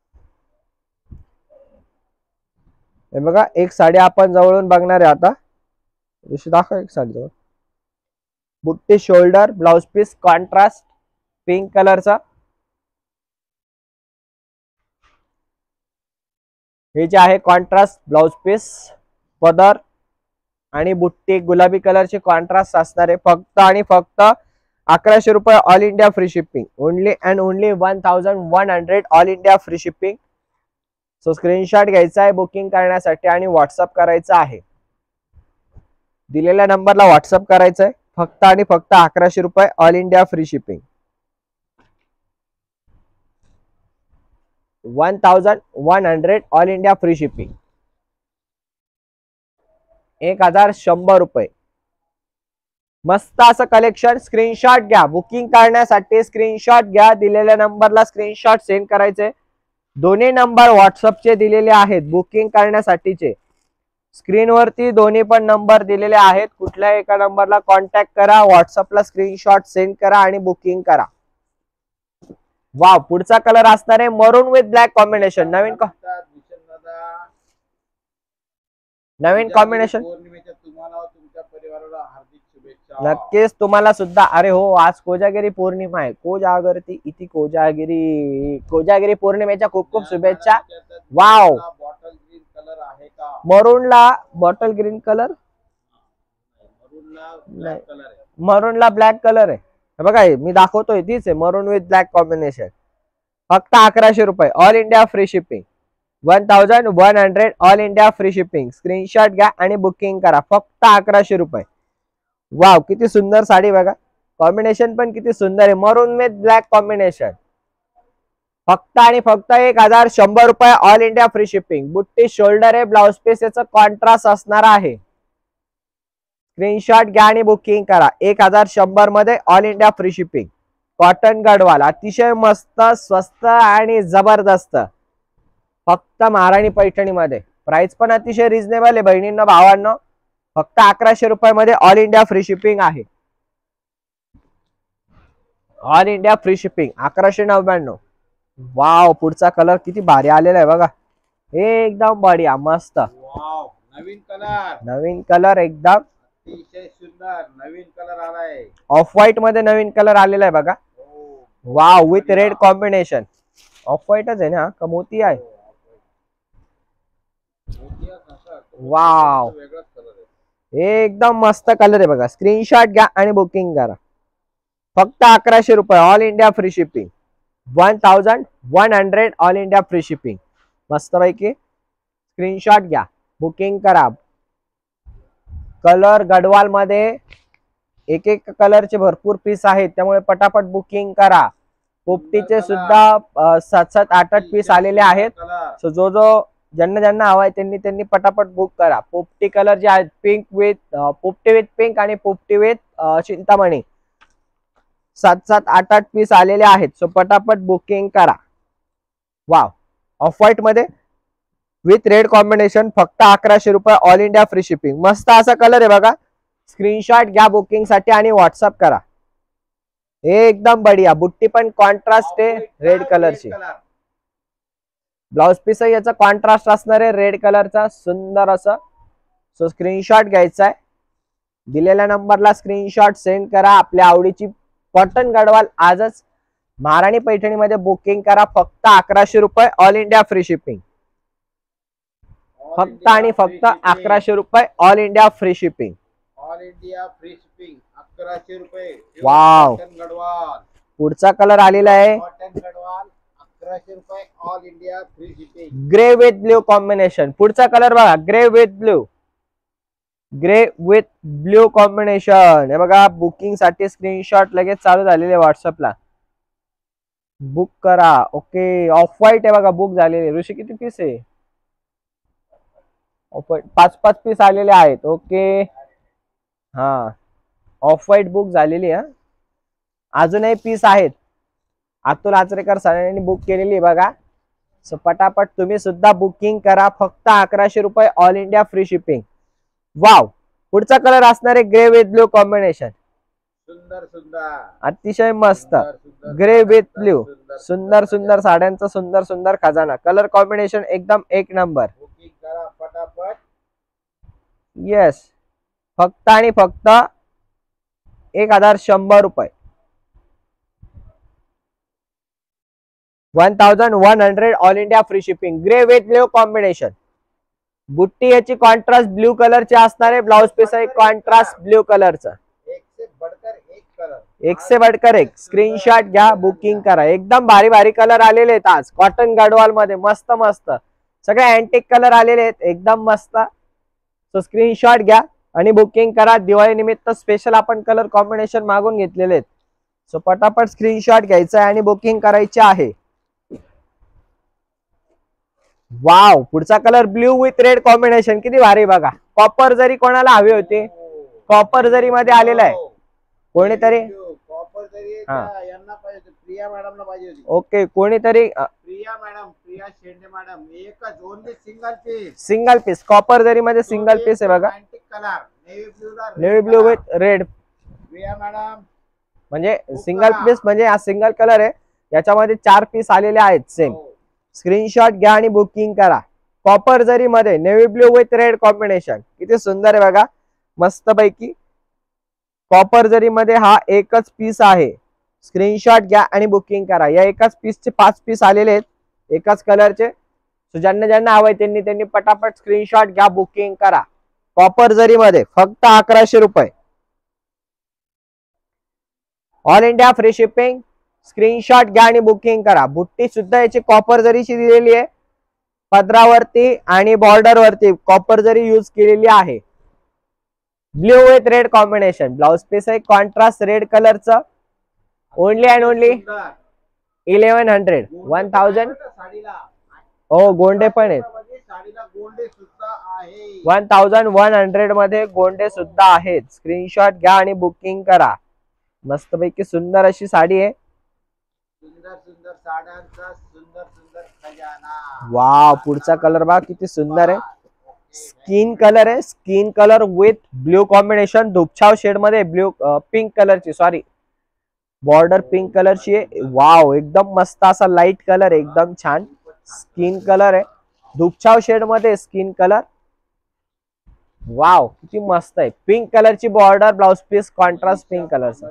हे बघा, एक साडी आपण जवळून बघणार आहे आता. दाखवा एक साडी जवळ. बुट्टी shoulder, blouse piece contrast pink कलरचा. हे जे आहे कॉन्ट्रास्ट ब्लाउज पीस, पदर आणि बुट्टी गुलाबी कलरचे कॉन्ट्रास्ट असणार आहे. फक्त आणि फक्त अकराशे रुपये all India free shipping. Only and only one thousand one hundred all India free shipping. So screenshot घ्यायचा आहे बुकिंग करण्यासाठी आणि व्हॉट्सअप करायचं आहे. दिलेल्या नंबरला व्हॉट्सअप करायचं आहे. फक्त आणि फक्त अकराशे रुपये all India free shipping. One thousand one hundred all India free shipping. एक हजार शंभर रुपये. मस्त असं कलेक्शन. स्क्रीनशॉट घ्या. बुकिंग करण्यासाठी स्क्रीनशॉट घ्या. दिलेल्या नंबरला स्क्रीनशॉट सेंड करायचे. दोन्ही नंबर व्हॉट्सअपचे दिलेले आहेत बुकिंग करण्यासाठीचे. स्क्रीनवरती दोन्ही पण नंबर दिलेले आहेत. कुठल्याही एका नंबरला कॉन्टॅक्ट करा, व्हॉट्सअपला स्क्रीनशॉट सेंड करा आणि बुकिंग करा. वाव, पुढचा कलर असणार आहे मरून विथ ब्लॅक कॉम्बिनेशन. नवीन नवीन कॉम्बिनेशन. पौर्णिमेच्या तुम्हाला तुमच्या परिवाराला हार्दिक शुभेच्छा. नक्कीच तुम्हाला सुद्धा. अरे हो, आज कोजागिरी पौर्णिमा आहे. कोजागरती इति कोजागिरी. कोजागिरी पौर्णिमेच्या खूप खूप शुभेच्छा. वाव, बॉटल ग्रीन कलर आहे का? मरूनला बॉटल ग्रीन कलर, मरूनला ब्लॅक कलर आहे. मरूनला ब्लॅक कलर आहे. बघा, मी दाखवतोय तीच आहे, मरून विथ ब्लॅक कॉम्बिनेशन. फक्त अकराशे रुपये all India free shipping. One thousand one hundred all India free shipping. Screenshot घ्या आणि बुकिंग करा. फक्त अकराशे रुपये. वाव, किती सुंदर साडी बघा. कॉम्बिनेशन पण किती सुंदर आहे. Maroon with black combination. फक्त आणि फक्त एक हजार शंभर रुपये ऑल इंडिया फ्री शिपिंग. बुट्टी शोल्डर आहे, ब्लाउज पीस याचा कॉन्ट्रास्ट असणार आहे. स्क्रीनशॉट घ्या आणि बुकिंग करा. एक हजार शंभर मध्ये all India free shipping. Cotton Gadwal, अतिशय मस्त, स्वस्त आणि जबरदस्त. फक्त महाराणी पैठणी मध्ये. प्राइस पण अतिशय रिझनेबल आहे बहिणींनो, भावांनो. फक्त अकराशे रुपये मध्ये ऑल इंडिया फ्री शिपिंग आहे. ऑल इंडिया फ्री शिपिंग अकराशे नव्याण्णव. वाव, पुढचा कलर किती भारी आलेला आहे बघा. एकदम बढिया, मस्त. वाव, नवीन कलर. नवीन कलर एकदम अतिशय सुंदर नवीन कलर आलाय. ऑफ व्हाईट मध्ये नवीन कलर आलेला आहे बघा. Wow, with red combination. Off व्हाईटच आहे ना, का मोती आहे? वाव, एकदम मस्त कलर आहे बघा. स्क्रीनशॉट घ्या आणि बुकिंग करा. फक्त अकराशे रुपये all India free shipping. One thousand one hundred all India free shipping. मस्त पैकी स्क्रीनशॉट घ्या, बुकिंग करा. कलर गडवाल मध्ये एक एक कलरचे भरपूर पीस आहेत, त्यामुळे पटापट बुकिंग करा. पोपटीचे सुद्धा सात सात आठ आठ पीस आलेले आहेत. सो जो जो ज्यांना ज्यांना हवाय त्यांनी त्यांनी पटापट बुक करा. पोपटी कलर जे आहेत, पिंक विथ पोपटी विथ पिंक आणि पोपटी विथ चिंतामणी, सात सात आठ आठ पीस आलेले आहेत. सो पटापट बुकिंग करा. वाव, ऑफ व्हाईट मध्ये विथ रेड कॉम्बिनेशन. फक्त अकराशे रुपये ऑल इंडिया फ्री शिपिंग. मस्त असा कलर आहे बघा. स्क्रीनशॉट घ्या बुकिंग साठी आणि व्हॉट्सअप करा. एकदम बढिया. बुट्टी पण कॉन्ट्रास्ट आहे रेड कलरची. ब्लाउज पीस याचा कॉन्ट्रास्ट असणार आहे रेड कलरचा, सुंदर असं. सो स्क्रीनशॉट घ्यायचा आहे, दिलेल्या नंबरला स्क्रीनशॉट सेंड करा. आपल्या आवडीची कॉटन गडवाल आजच महाराणी पैठणी मध्ये बुकिंग करा. फक्त अकराशे रुपये, ऑल इंडिया फ्री शिपिंग. फक्त आणि फक्त अकराशे रुपये, all India free shipping. All India free shipping अकराशे रुपये. वाव. गडवाल पुढचा कलर आलेला आहे कॉटन गडवाल अकराशे रुपये, all India free shipping. Grey with blue combination. पुढचा कलर बघा, grey with blue. Grey with blue combination. हे बघा, बुकिंग साठी स्क्रीनशॉट लगेच चालू झालेले व्हॉट्सअपला. बुक करा. ओके, ऑफ व्हाईट आहे बघा, बुक झालेले. ऋषी किती पीस आहे? पाच पाच पीस आलेले आहेत. ओके, हा ऑफ व्हाईट बुक झालेली आहे. अजूनही पीस आहेत. अतुल आचरेकर सरांनी बुक केलेली बघा. सो पटापट तुम्ही सुद्धा बुकिंग करा. फक्त अकराशे रुपये, all India free shipping. Wow. पुढचा कलर असणार आहे ग्रे विथ ब्ल्यू कॉम्बिनेशन. सुंदर सुंदर, अतिशय मस्त. Grey with blue. सुंदर सुंदर साड्यांचा सुंदर सुंदर खजाना. कलर कॉम्बिनेशन एकदम एक नंबर. बुकिंग करा फटाफट. येस, फक्त आणि फक्त एक हजार शंभर रुपये. One thousand one hundred, all India free shipping. Grey with blue combination. बुट्टी याची कॉन्ट्रास्ट ब्ल्यू कलरची असणार आहे. ब्लाउज पीस आहे कॉन्ट्रास्ट ब्ल्यू कलरचा. एक से बढ़कर एक कलर, एक से बढ़कर एक. स्क्रीनशॉट घ्या, बुकिंग करा. एकदम भारी भारी कलर आलेले आहेत आज कॉटन गडवाल मध्ये. मस्त मस्त सगळे अँटिक कलर आलेले आहेत, एकदम मस्त. सो स्क्रीनशॉट घ्या आणि बुकिंग करा. दिवाळी निमित्त स्पेशल आपण कलर कॉम्बिनेशन मागून घेतलेले आहेत. सो पटापट स्क्रीनशॉट घ्यायचा आहे आणि बुकिंग करायची आहे. वाव. पुढचा colour blue with red combination. किती भारी बघा. कॉपर जरी कोणाला हवी होती, कॉपर जरी मध्ये आलेला आहे. कोणीतरी कॉपर जरी यांना पाहिजे, प्रिया मॅडमला पाहिजे होती. ओके, कोणीतरी प्रिया मॅडम, प्रिया शेंडे मॅडम. एकच only single piece. Single piece copper जरी मध्ये सिंगल पीस आहे बघा. Antique colour navy blue, navy blue with red. Priya madam म्हणजे सिंगल पीस म्हणजे हा सिंगल कलर आहे. याच्यामध्ये चार पीस आलेले आहेत सेम. स्क्रीनशॉट घ्या आणि बुकिंग करा. कॉपर जरी मध्ये navy blue with red combination. किती सुंदर आहे बघा, मस्त पैकी. कॉपर जरी मध्ये हा एकच पीस आहे. स्क्रीनशॉट घ्या आणि बुकिंग करा. या एकाच पीसचे पाच पीस आलेले आहेत एकाच कलरचे. सो ज्यांना ज्यांना हवंय त्यांनी त्यांनी पटापट स्क्रीनशॉट घ्या, बुकिंग करा. कॉपर जरी मध्ये फक्त अकराशे रुपये, all India free shipping. Screenshot घ्या आणि बुकिंग करा. बुट्टी सुद्धा याची कॉपर जरीची दिलेली आहे. पदरावरती आणि बॉर्डर वरती कॉपर जरी यूज केलेली आहे. Blue with red combination. Blouse piece आहे कॉन्ट्रास्ट रेड कलरचं. Only and only eleven hundred. One thousand. हो, गोंडे पण आहेत. वन थाउजंड वन हंड्रेड मध्ये गोंडे सुद्धा आहेत. स्क्रीनशॉट घ्या आणि बुकिंग करा. मस्तपैकी सुंदर अशी साडी आहे. सुंदर सुंदर साड्यांचा सुंदर सुंदर खजाना. वाव. पुढचा कलर बघा किती सुंदर आहे. स्किन कलर आहे. Skin colour with blue combination. धुपछाव शेड मध्ये ब्ल्यू पिंक कलरची, सॉरी बॉर्डर पिंक कलरची आहे. वाव, एकदम मस्त असा लाईट कलर, एकदम छान स्किन कलर आहे. धुपछाव शेड मध्ये स्किन कलर. वाव, किती मस्त आहे. पिंक कलरची border, blouse piece contrast pink कलरचा.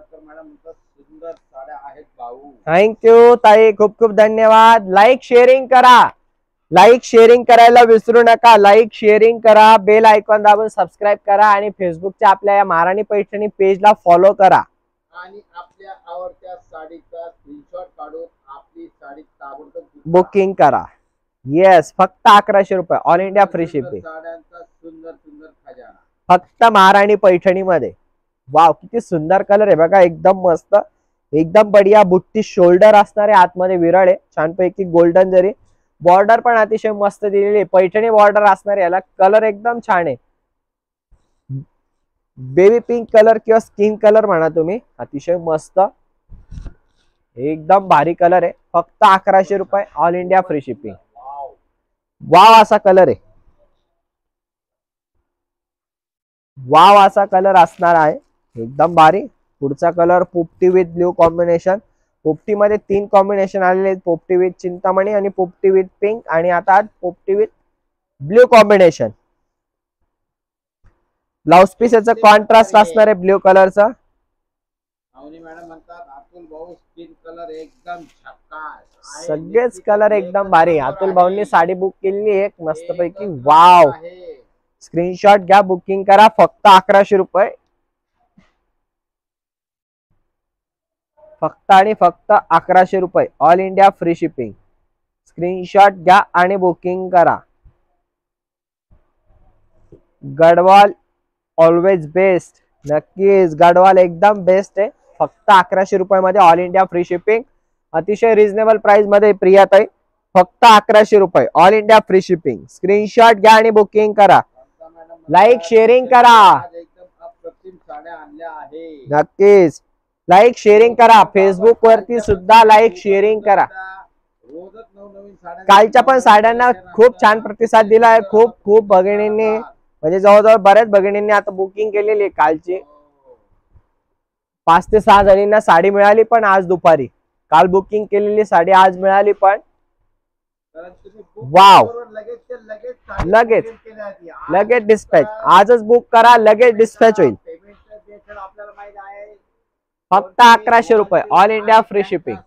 थँक्यू ताई, खूप खूप धन्यवाद. लाईक शेअरिंग करा. लाईक शेअरिंग करायला विसरू नका. लाईक शेअरिंग करा, बेल आयकॉन दाबून सबस्क्राईब करा आणि फेसबुकच्या आपल्या या महाराणी पैठणी पेजला फॉलो करा. आणि आपल्या आवडत्या साडीचा स्क्रीनशॉट काढून आपली साडी ताबडतोब बुकिंग करा. येस, फक्त अकराशे रुपये, ऑल इंडिया फ्री शिपिंग. साड्यांचा सुंदर सुंदर खजाना फक्त महाराणी पैठणी मध्ये. वाव, किती सुंदर कलर आहे बघा, एकदम मस्त, एकदम बढिया. बुट्टी शोल्डर असणारे, आतमध्ये विरळ आहे छानपैकी गोल्डन जरी. बॉर्डर पण अतिशय मस्त दिलेली आहे. पैठणी बॉर्डर असणार. याला कलर एकदम छान आहे. बेबी पिंक कलर किंवा स्किन कलर म्हणा तुम्ही. अतिशय मस्त, एकदम भारी कलर आहे. फक्त अकराशे रुपये, all India free shipping. Wow असा कलर आहे. वाव असा कलर असणार आहे, एकदम भारी. पुढचा कलर पोपटी विथ ब्ल्यू कॉम्बिनेशन. पोपटी मध्ये तीन कॉम्बिनेशन आलेले आहेत, पोपटी विथ चिंतामणी आणि पोपटी विथ पिंक आणि आता पोपटी with blue combination. Blouse piece याचा कॉन्ट्रास्ट असणार आहे ब्ल्यू कलरचा. अवनी मॅडम म्हणतात अतुल भाऊ स्किन कलर एकदम झकास. सगळेच कलर एकदम भारी. अतुल भाऊंनी साडी बुक केली एक मस्तपैकी. वाव, स्क्रीनशॉट घ्या, बुकिंग करा. फक्त अकराशे रुपये, फक्त आणि फक्त अकराशे रुपये. All India free shipping. Screenshot घ्या आणि बुकिंग करा. Gadwal always best. नक्कीच गडवाल एकदम बेस्ट आहे. फक्त अकराशे रुपयामध्ये ऑल इंडिया फ्री शिपिंग. अतिशय रिझनेबल प्राइस मध्ये प्रियाताई. फक्त अकराशे रुपये all India free shipping. Screenshot घ्या आणि बुकिंग करा. लाईक शेअरिंग करा. नक्कीच लाईक शेअरिंग करा. फेसबुक वरती सुद्धा लाईक शेअरिंग करा. कालच्या पण साड्यांना खूप छान प्रतिसाद दिला आहे. खूप खूप भगिनींनी, म्हणजे जवळजवळ बऱ्याच भगिनींनी आता बुकिंग केलेली आहे. कालची पाच ते सहा जणींना साडी मिळाली पण आज दुपारी. काल बुकिंग केलेली साडी आज मिळाली पण. वाव, लगेच लगेच डिस्पॅच. आजच बुक करा, लगेच डिस्पॅच होईल. फक्त अकराशे रुपये all India free shipping.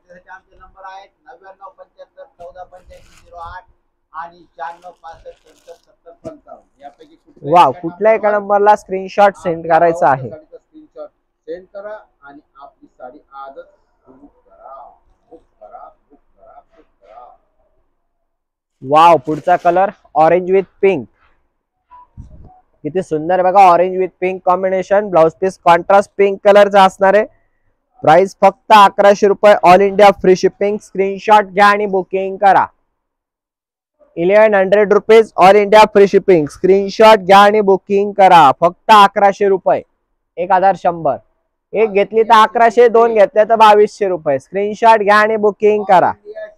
Wow, कुठल्या एका नंबरला स्क्रीनशॉट सेंड करायचा आहे. सेंड करा आणि आपली साडी आजच बुक करा. बुक करा, बुक करा, बुक करा. वाव, पुढचा कलर ऑरेंज विथ पिंक. किती सुंदर बघा, orange with pink combination. Blouse piece contrast pink कलरचा असणार आहे. प्राइस फक्त अकराशे रुपये all India free shipping. Screenshot घ्या आणि बुकिंग करा. Eleven hundred rupees all India free shipping. Screenshot घ्या आणि बुकिंग करा. फक्त अकराशे रुपये. एक हजार शंभर. एक घेतली तर अकराशे, दोन घेतले तर बावीसशे रुपये. स्क्रीनशॉट घ्या आणि बुकिंग करा.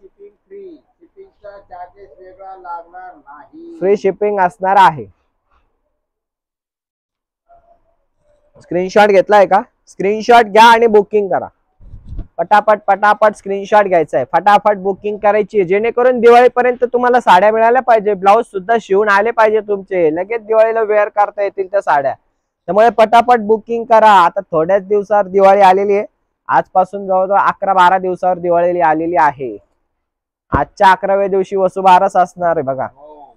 फ्री शिपिंग असणार आहे. स्क्रीनशॉट घेतलाय का? स्क्रीनशॉट घ्या आणि बुकिंग करा. पटापट पटापट स्क्रीनशॉट घ्यायचा आहे. फटाफट बुकिंग करायची, जेणेकरून दिवाळीपर्यंत तुम्हाला साड्या मिळाल्या पाहिजे. ब्लाऊज सुद्धा शिवून आले पाहिजे तुमचे. लगेच दिवाळीला वेअर करता येतील त्या साड्या. त्यामुळे पटापट बुकिंग करा. आता थोड्याच दिवसावर दिवाळी आलेली आहे. आजपासून जवळजवळ अकरा बारा दिवसावर दिवाळी आलेली आहे. आजच्या अकराव्या दिवशी वसुबारस असणार आहे बघा.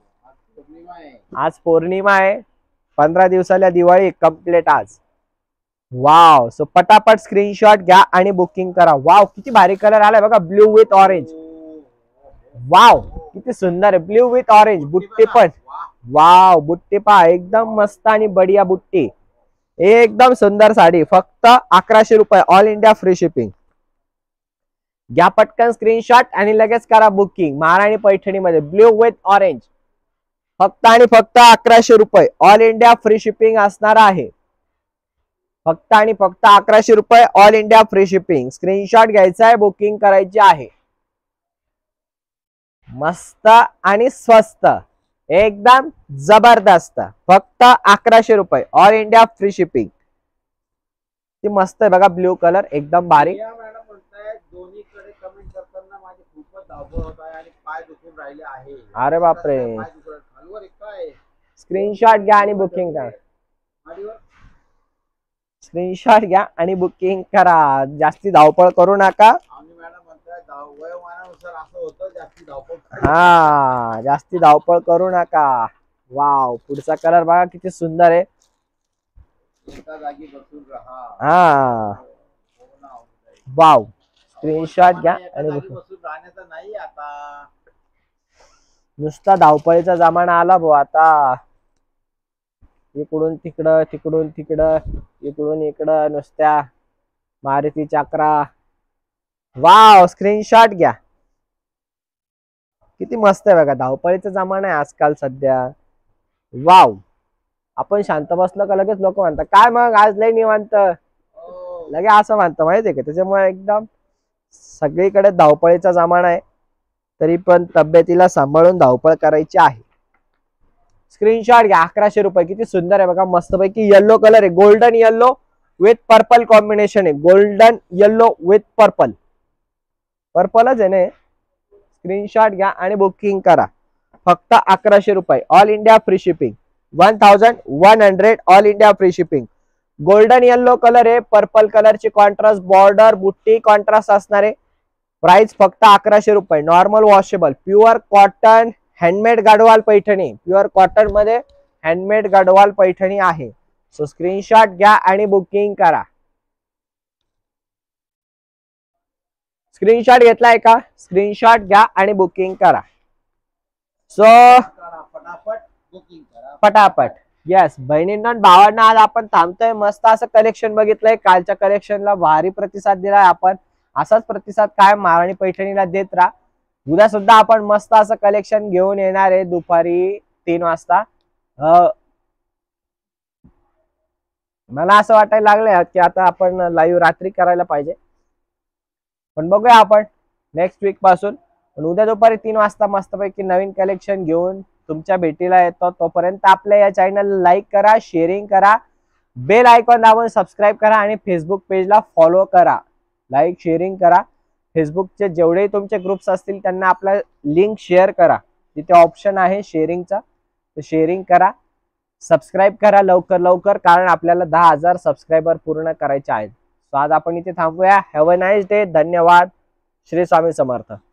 आज पौर्णिमा आहे. पंधरा दिवसाला दिवाळी कंप्लीट आज. वाव, सो पटापट स्क्रीनशॉट घ्या आणि बुकिंग करा. वाव, किती भारी कलर आलाय बघा, ब्ल्यू विथ ऑरेंज. वाव, किती सुंदर आहे, ब्ल्यू विथ ऑरेंज. बुट्टी पण वाव, बुट्टी पहा एकदम मस्त आणि बढिया बुट्टी. एकदम सुंदर साडी. फक्त अकराशे रुपये ऑल इंडिया फ्री शिपिंग. घ्या पटकन स्क्रीनशॉट आणि लगेच करा बुकिंग. महाराणी पैठणी मध्ये ब्ल्यू विथ ऑरेंज. फक्त आणि फक्त अकराशे रुपये ऑल इंडिया फ्री शिपिंग असणार आहे. फक्त आणि फक्त अकराशे रुपये all India free shipping. Screenshot घ्यायचा आहे, बुकिंग करायची आहे. मस्त आणि स्वस्त, एकदम जबरदस्त. फक्त अकराशे रुपये ऑल इंडिया फ्री शिपिंग. ती मस्त आहे बघा, ब्ल्यू कलर एकदम भारी. दोन्हीकडे कमेंट करताना माझे खूपच धावपळ होत आहे आणि पाय दुखून राहिले आहे. अरे बापरे. स्क्रीनशॉट घ्या आणि बुकिंग करा. स्क्रीनशॉट घ्या आणि बुकिंग करा. जास्ती धावपळ करू नका. हा, जास्ती धावपळ करू नका. वाव, पुढचा कलर बघा किती सुंदर आहे. हा, वाव. स्क्रीनशॉट घ्या आणि बुकिंग. नुसता धावपळीचा जमाना आला भाऊ आता. इकडून तिकडं, तिकडून तिकडं, इकडून इकडं, नुसत्या मारुती चक्रा. वाव, स्क्रीनशॉट घ्या. किती मस्त आहे बघा, धावपळीचा जमाना आहे आजकाल सध्या. वाव, आपण शांत बसलो का लगेच लोक म्हणतात काय मग आज लय निवांत, लगे असं म्हणतं माहितीये का. त्याच्यामुळे एकदम सगळीकडे धावपळीचा जमाना आहे. तरी पण तब्येतीला सांभाळून धावपळ करायची आहे. स्क्रीनशॉट घ्या. अकराशे रुपये. किती सुंदर आहे बघा, मस्तपैकी येल्लो कलर आहे, golden yellow with purple combination आहे, गोल्डन येल्लो विथ पर्पल, पर्पलच आहे ना. स्क्रीनशॉट घ्या आणि बुकिंग करा. फक्त अकराशे रुपये, all India free shipping. One thousand one hundred all India free shipping. Golden yellow colour आहे, पर्पल कलरची कॉन्ट्रास्ट बॉर्डर बुट्टी कॉन्ट्रास्ट असणार आहे. प्राइस फक्त अकराशे रुपये. Normal washable pure cotton handmade Gadwal Paithani, pure cotton मध्ये हँडमेड गडवाल पैठणी आहे. सो स्क्रीनशॉट घ्या आणि बुकिंग करा. स्क्रीनशॉट घेतलाय का? स्क्रीनशॉट घ्या आणि बुकिंग करा. सो फटाफट बुकिंग करा, पटापट. येस बहिणींना आणि भावांना आज आपण थांबतोय. मस्त असं कलेक्शन बघितलंय. कालच्या कलेक्शनला भारी प्रतिसाद दिलाय आपण. असाच प्रतिसाद काय महाराणी पैठणीला देत राहा. उद्या सुद्धा आपण मस्त असं कलेक्शन घेऊन येणार आहे दुपारी तीन वाजता. मला असं वाटायला लागलंय की आता आपण लाईव्ह रात्री करायला पाहिजे, पण बघूया आपण नेक्स्ट वीक पासून. पण उद्या दुपारी तीन वाजता मस्तपैकी नवीन कलेक्शन घेऊन तुमच्या भेटीला येतो. तोपर्यंत आपल्या या चॅनल लाईक करा, शेअरिंग करा, बेल आयकॉन दाबून सबस्क्राईब करा आणि फेसबुक पेजला फॉलो करा. लाईक शेअरिंग करा. फेसबुकचे जेवढे तुमचे ग्रुप्स असतील त्यांना आपला लिंक शेअर करा. तिथे ऑप्शन आहे शेअरिंगचा, तर शेअरिंग करा. सबस्क्राईब करा लवकर लवकर, कारण आपल्याला दहा हजार सबस्क्रायबर पूर्ण करायचे आहेत. सो आज आपण इथे थांबूया. Have a nice day. धन्यवाद. श्री स्वामी समर्थ.